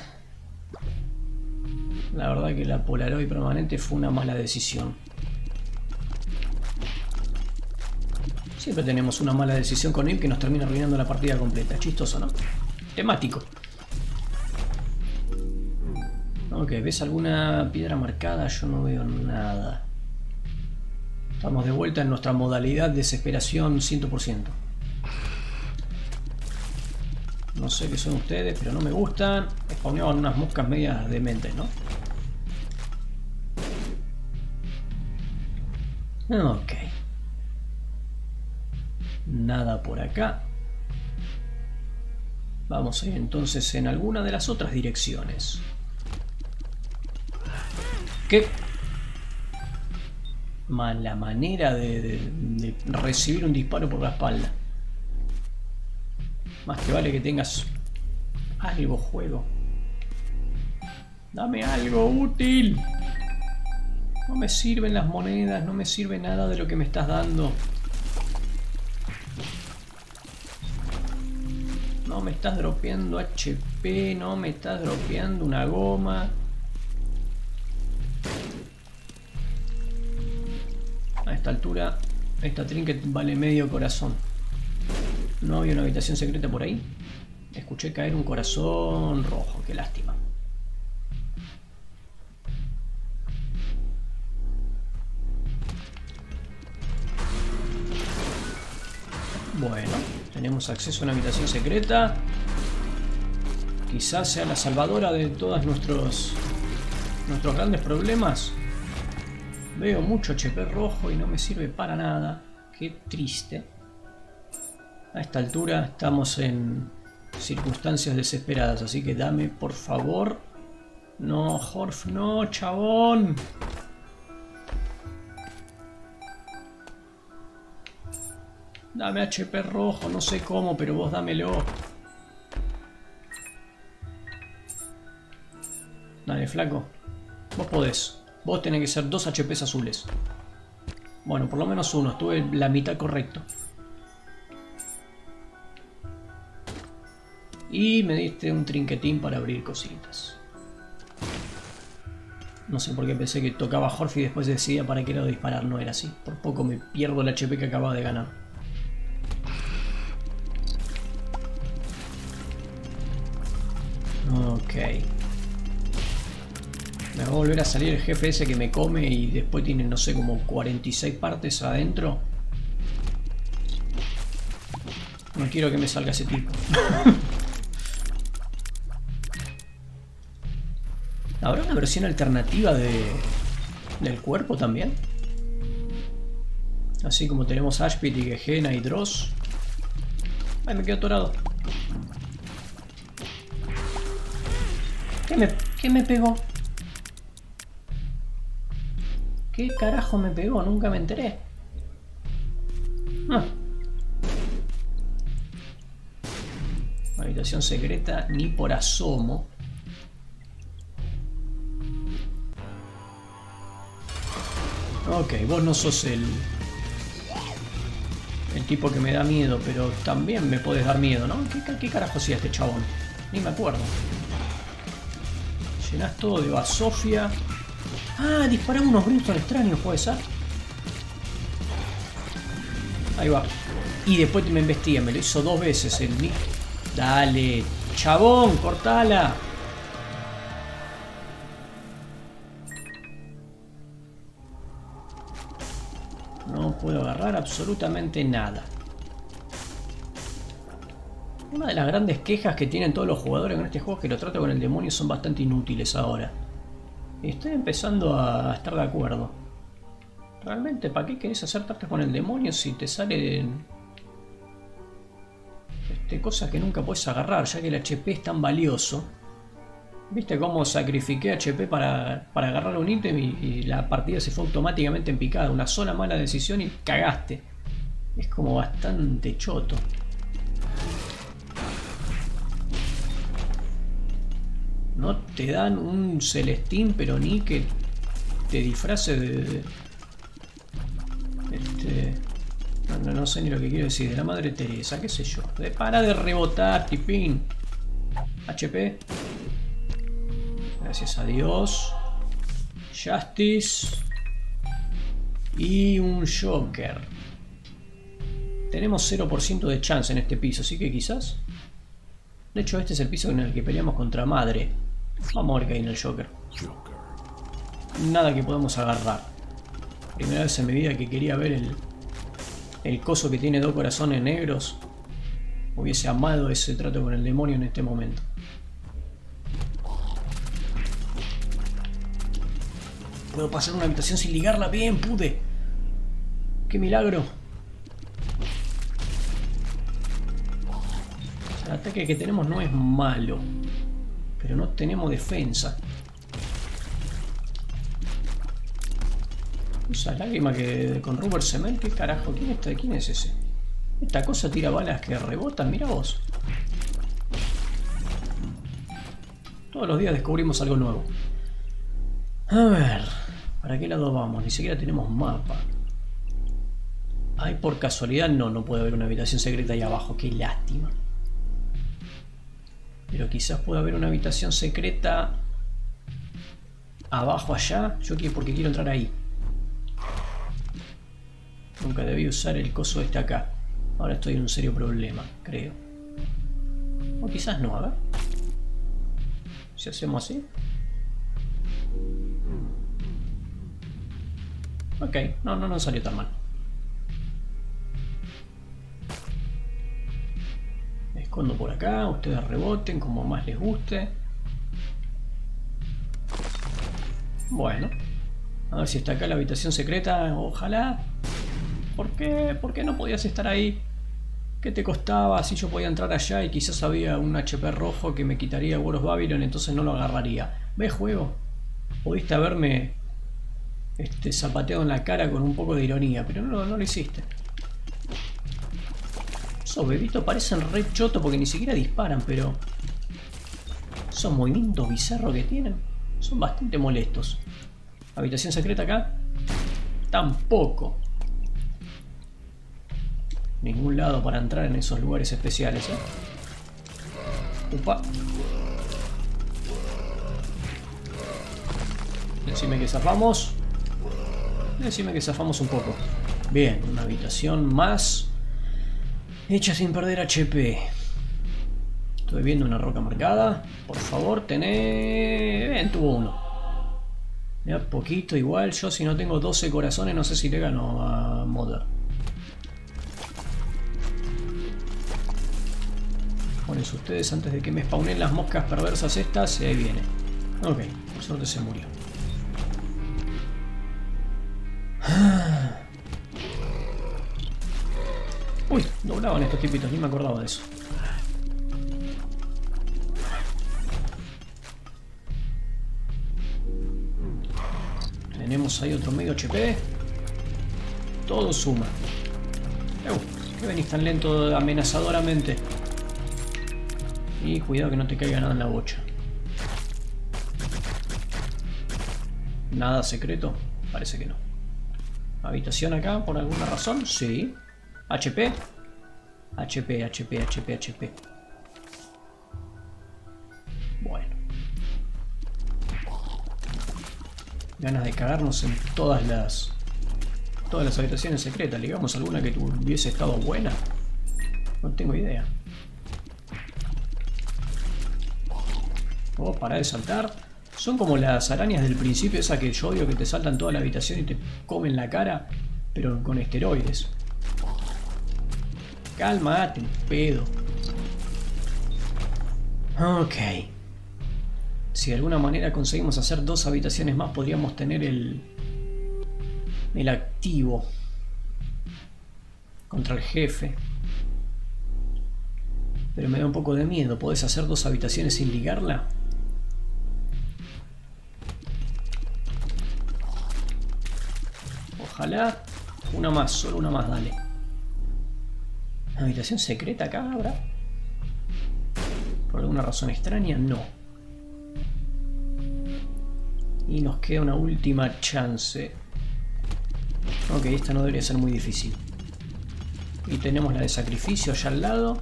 La verdad que la Polaroid permanente fue una mala decisión. Siempre tenemos una mala decisión con él que nos termina arruinando la partida completa. Chistoso, ¿no? Temático. Ok, ¿ves alguna piedra marcada? Yo no veo nada. Estamos de vuelta en nuestra modalidad de desesperación cien por ciento. No sé qué son ustedes, pero no me gustan. Spawneaban unas moscas medias dementes, ¿no? Ok. Nada por acá. Vamos a ir entonces en alguna de las otras direcciones. ¿Qué? Mala manera de, de, de recibir un disparo por la espalda. Más que vale que tengas algo, juego. Dame algo útil. No me sirven las monedas, no me sirve nada de lo que me estás dando. No me estás dropeando H P, no me estás dropeando una goma. A esta altura, esta trinket vale medio corazón. ¿No había una habitación secreta por ahí? Escuché caer un corazón rojo, qué lástima. Bueno, tenemos acceso a una habitación secreta. Quizás sea la salvadora de todos nuestros, nuestros grandes problemas. Veo mucho H P rojo y no me sirve para nada. Qué triste. A esta altura estamos en circunstancias desesperadas, así que dame, por favor. No, Horf, no, chabón. Dame H P rojo, no sé cómo, pero vos dámelo. Dale, flaco. Vos podés. Vos tenés que ser dos H Ps azules. Bueno, por lo menos uno. Estuve la mitad correcto. Y me diste un trinquetín para abrir cositas. No sé por qué pensé que tocaba Horf y después decía para qué lado disparar. No era así. Por poco me pierdo el H P que acababa de ganar. Ok. Me va a volver a salir el jefe ese que me come y después tiene, no sé, como cuarenta y seis partes adentro. No quiero que me salga ese tipo. ¿Habrá una versión alternativa de, del cuerpo también? Así como tenemos Ashpit y Gehenna y Dross. Ay, me quedo atorado. ¿Qué me, qué me pegó? ¿Qué carajo me pegó? Nunca me enteré. Ah. Habitación secreta, ni por asomo. Ok, vos no sos el... el tipo que me da miedo, pero también me podés dar miedo, ¿no? ¿Qué, qué carajo hacía este chabón? Ni me acuerdo. Llenás todo de basofia. Ah, disparamos unos brimstone extraños, puede ser. Ahí va. Y después me investiga, me lo hizo dos veces el Nick. Dale, chabón, cortala. No puedo agarrar absolutamente nada. Una de las grandes quejas que tienen todos los jugadores con este juego es que los tratos con el demonio son bastante inútiles ahora. Estoy empezando a estar de acuerdo. Realmente, ¿para qué querés hacer tratos con el demonio si te salen este, cosas que nunca puedes agarrar, ya que el H P es tan valioso? ¿Viste cómo sacrifiqué H P para, para agarrar un ítem y, y la partida se fue automáticamente en picada? Una sola mala decisión y cagaste. Es como bastante choto. No te dan un Celestín, pero ni que te disfrace de... de este, no, no, no sé ni lo que quiero decir. De la Madre Teresa, qué sé yo. De, para de rebotar, tipín. H P. Gracias a Dios. Justice. Y un Joker. Tenemos cero por ciento de chance en este piso, así que quizás... De hecho, este es el piso en el que peleamos contra Madre. Vamos a ver qué hay en el Joker. Nada que podamos agarrar. Primera vez en mi vida que quería ver el, el coso que tiene dos corazones negros. Hubiese amado ese trato con el demonio en este momento. Puedo pasar una habitación sin ligarla. Bien, pude. ¡Qué milagro! El ataque que tenemos no es malo, pero no tenemos defensa. Esa lágrima que con Rubber Cement, ¿qué carajo? ¿Quién, está? ¿Quién es ese? Esta cosa tira balas que rebotan, mira vos. Todos los días descubrimos algo nuevo. A ver, ¿para qué lado vamos? Ni siquiera tenemos mapa. Ay, por casualidad no, no puede haber una habitación secreta ahí abajo, qué lástima. Pero quizás pueda haber una habitación secreta abajo allá. Yo quiero porque quiero entrar ahí. Nunca debí usar el coso este acá. Ahora estoy en un serio problema, creo. O quizás no, a ver. Si hacemos así. Ok, no, no, no salió tan mal. Me escondo por acá, ustedes reboten como más les guste. Bueno, a ver si está acá la habitación secreta, ojalá. ¿Por qué? ¿Por qué no podías estar ahí? ¿Qué te costaba si yo podía entrar allá y quizás había un H P rojo que me quitaría War of Babylon, entonces no lo agarraría? ¿Ves, juego? Pudiste haberme este, zapateado en la cara con un poco de ironía, pero no, no lo hiciste. Esos bebitos parecen re choto porque ni siquiera disparan, pero esos movimientos bizarros que tienen son bastante molestos. ¿Habitación secreta acá? Tampoco. Ningún lado para entrar en esos lugares especiales, ¿eh? Upa. Decime que zafamos. Decime que zafamos un poco. Bien, una habitación más. Hecha sin perder H P. Estoy viendo una roca marcada. Por favor, tené... Bien, tuvo uno. Ya poquito igual. Yo si no tengo doce corazones no sé si le gano a Mother. Pónganse ustedes antes de que me spawnen las moscas perversas estas. Y ahí viene. Ok, por suerte se murió. Uy, doblaban estos tipitos, ni me acordaba de eso. Tenemos ahí otro medio H P. Todo suma. Uh, ¿qué venís tan lento amenazadoramente? Y cuidado que no te caiga nada en la bocha. ¿Nada secreto? Parece que no. ¿Habitación acá por alguna razón? Sí. H P. H P, H P, H P, H P. Bueno. Ganas de cagarnos en todas las... Todas las habitaciones secretas. Digamos alguna que hubiese estado buena. No tengo idea. Oh, para de saltar. Son como las arañas del principio, esa que yo odio que te saltan toda la habitación y te comen la cara, pero con esteroides. Cálmate, un pedo. Ok. Si de alguna manera conseguimos hacer dos habitaciones más, podríamos tener el... el activo contra el jefe. Pero me da un poco de miedo. ¿Podés hacer dos habitaciones sin ligarla? Ojalá. Una más, solo una más, dale. ¿Habitación secreta acá habrá? ¿Por alguna razón extraña? No. Y nos queda una última chance. Ok, esta no debería ser muy difícil. Y tenemos la de sacrificio allá al lado.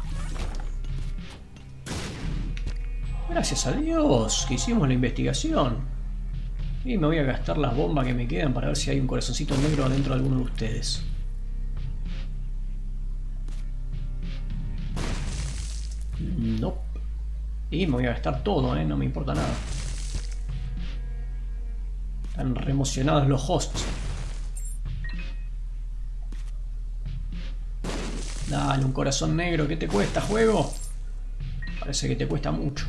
Gracias a Dios que hicimos la investigación. Y me voy a gastar las bombas que me quedan para ver si hay un corazoncito negro adentro de alguno de ustedes. No. Nope. Y me voy a gastar todo, ¿eh? No me importa nada. Están re emocionados los hosts. Dale, un corazón negro. ¿Qué te cuesta, juego? Parece que te cuesta mucho.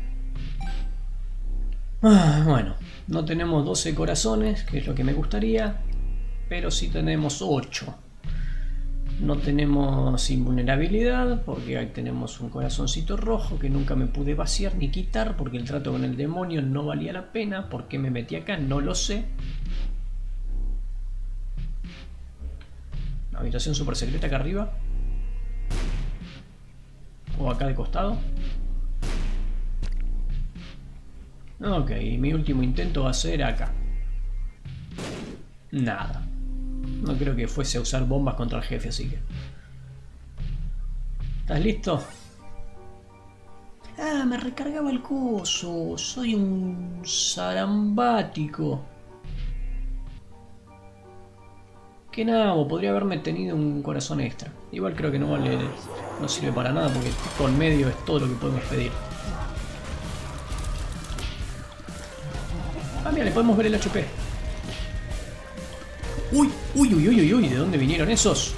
Ah, bueno, no tenemos doce corazones, que es lo que me gustaría, pero sí tenemos ocho. No tenemos invulnerabilidad, porque ahí tenemos un corazoncito rojo que nunca me pude vaciar ni quitar, porque el trato con el demonio no valía la pena. ¿Por qué me metí acá? No lo sé. Una habitación super secreta acá arriba. O acá de costado. Ok, mi último intento va a ser acá. Nada. No creo que fuese a usar bombas contra el jefe, así que... ¿Estás listo? Ah, me recargaba el coso. Soy un zarambático. Que nada, podría haberme tenido un corazón extra. Igual creo que no vale, no sirve para nada porque con medio es todo lo que podemos pedir. Ah, mira, le podemos ver el H P. Uy, uy, uy, uy, uy, uy, ¿de dónde vinieron esos?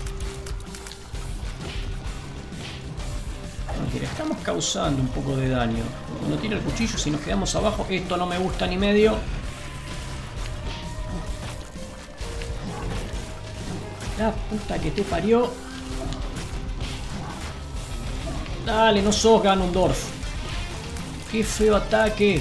Mentira, estamos causando un poco de daño. Cuando tira el cuchillo, si nos quedamos abajo, esto no me gusta ni medio. La puta que te parió. Dale, no sos Ganondorf. Qué feo ataque.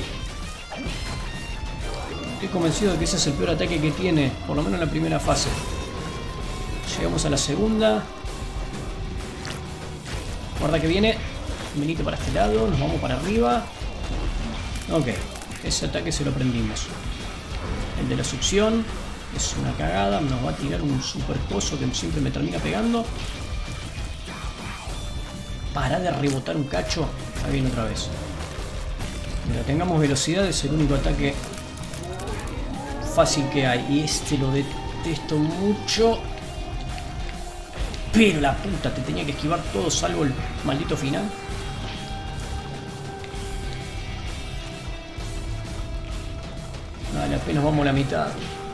Estoy convencido de que ese es el peor ataque que tiene, por lo menos en la primera fase. Llegamos a la segunda. Guarda que viene. Venite para este lado, nos vamos para arriba. Ok, ese ataque se lo prendimos. El de la succión es una cagada, nos va a tirar un super coso que siempre me termina pegando. Para de rebotar un cacho. Ahí viene otra vez. Mira, tengamos velocidad, es el único ataque fácil que hay. Y este lo detesto mucho. Pero la puta, te tenía que esquivar todo salvo el maldito final. Vale, apenas vamos a la mitad.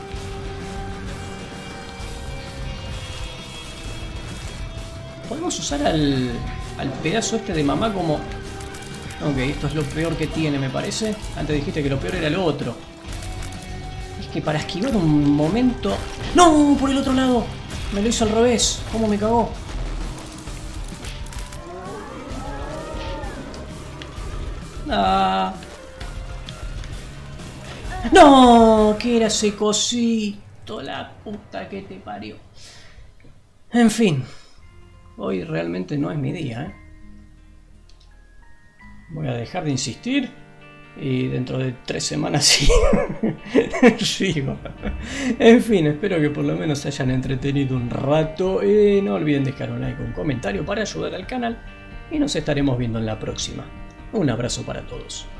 Podemos usar al, al pedazo este de mamá como... Ok, esto es lo peor que tiene, me parece. Antes dijiste que lo peor era lo otro. Es que para esquivar un momento... ¡No! ¡Por el otro lado! Me lo hizo al revés. ¿Cómo me cagó? Ah. ¡No! ¿Qué era ese cosito? La puta que te parió. En fin. Hoy realmente no es mi día, ¿eh? Voy a dejar de insistir y dentro de tres semanas sí. Sigo. En fin, espero que por lo menos se hayan entretenido un rato. Y no olviden dejar un like o un comentario para ayudar al canal. Y nos estaremos viendo en la próxima. Un abrazo para todos.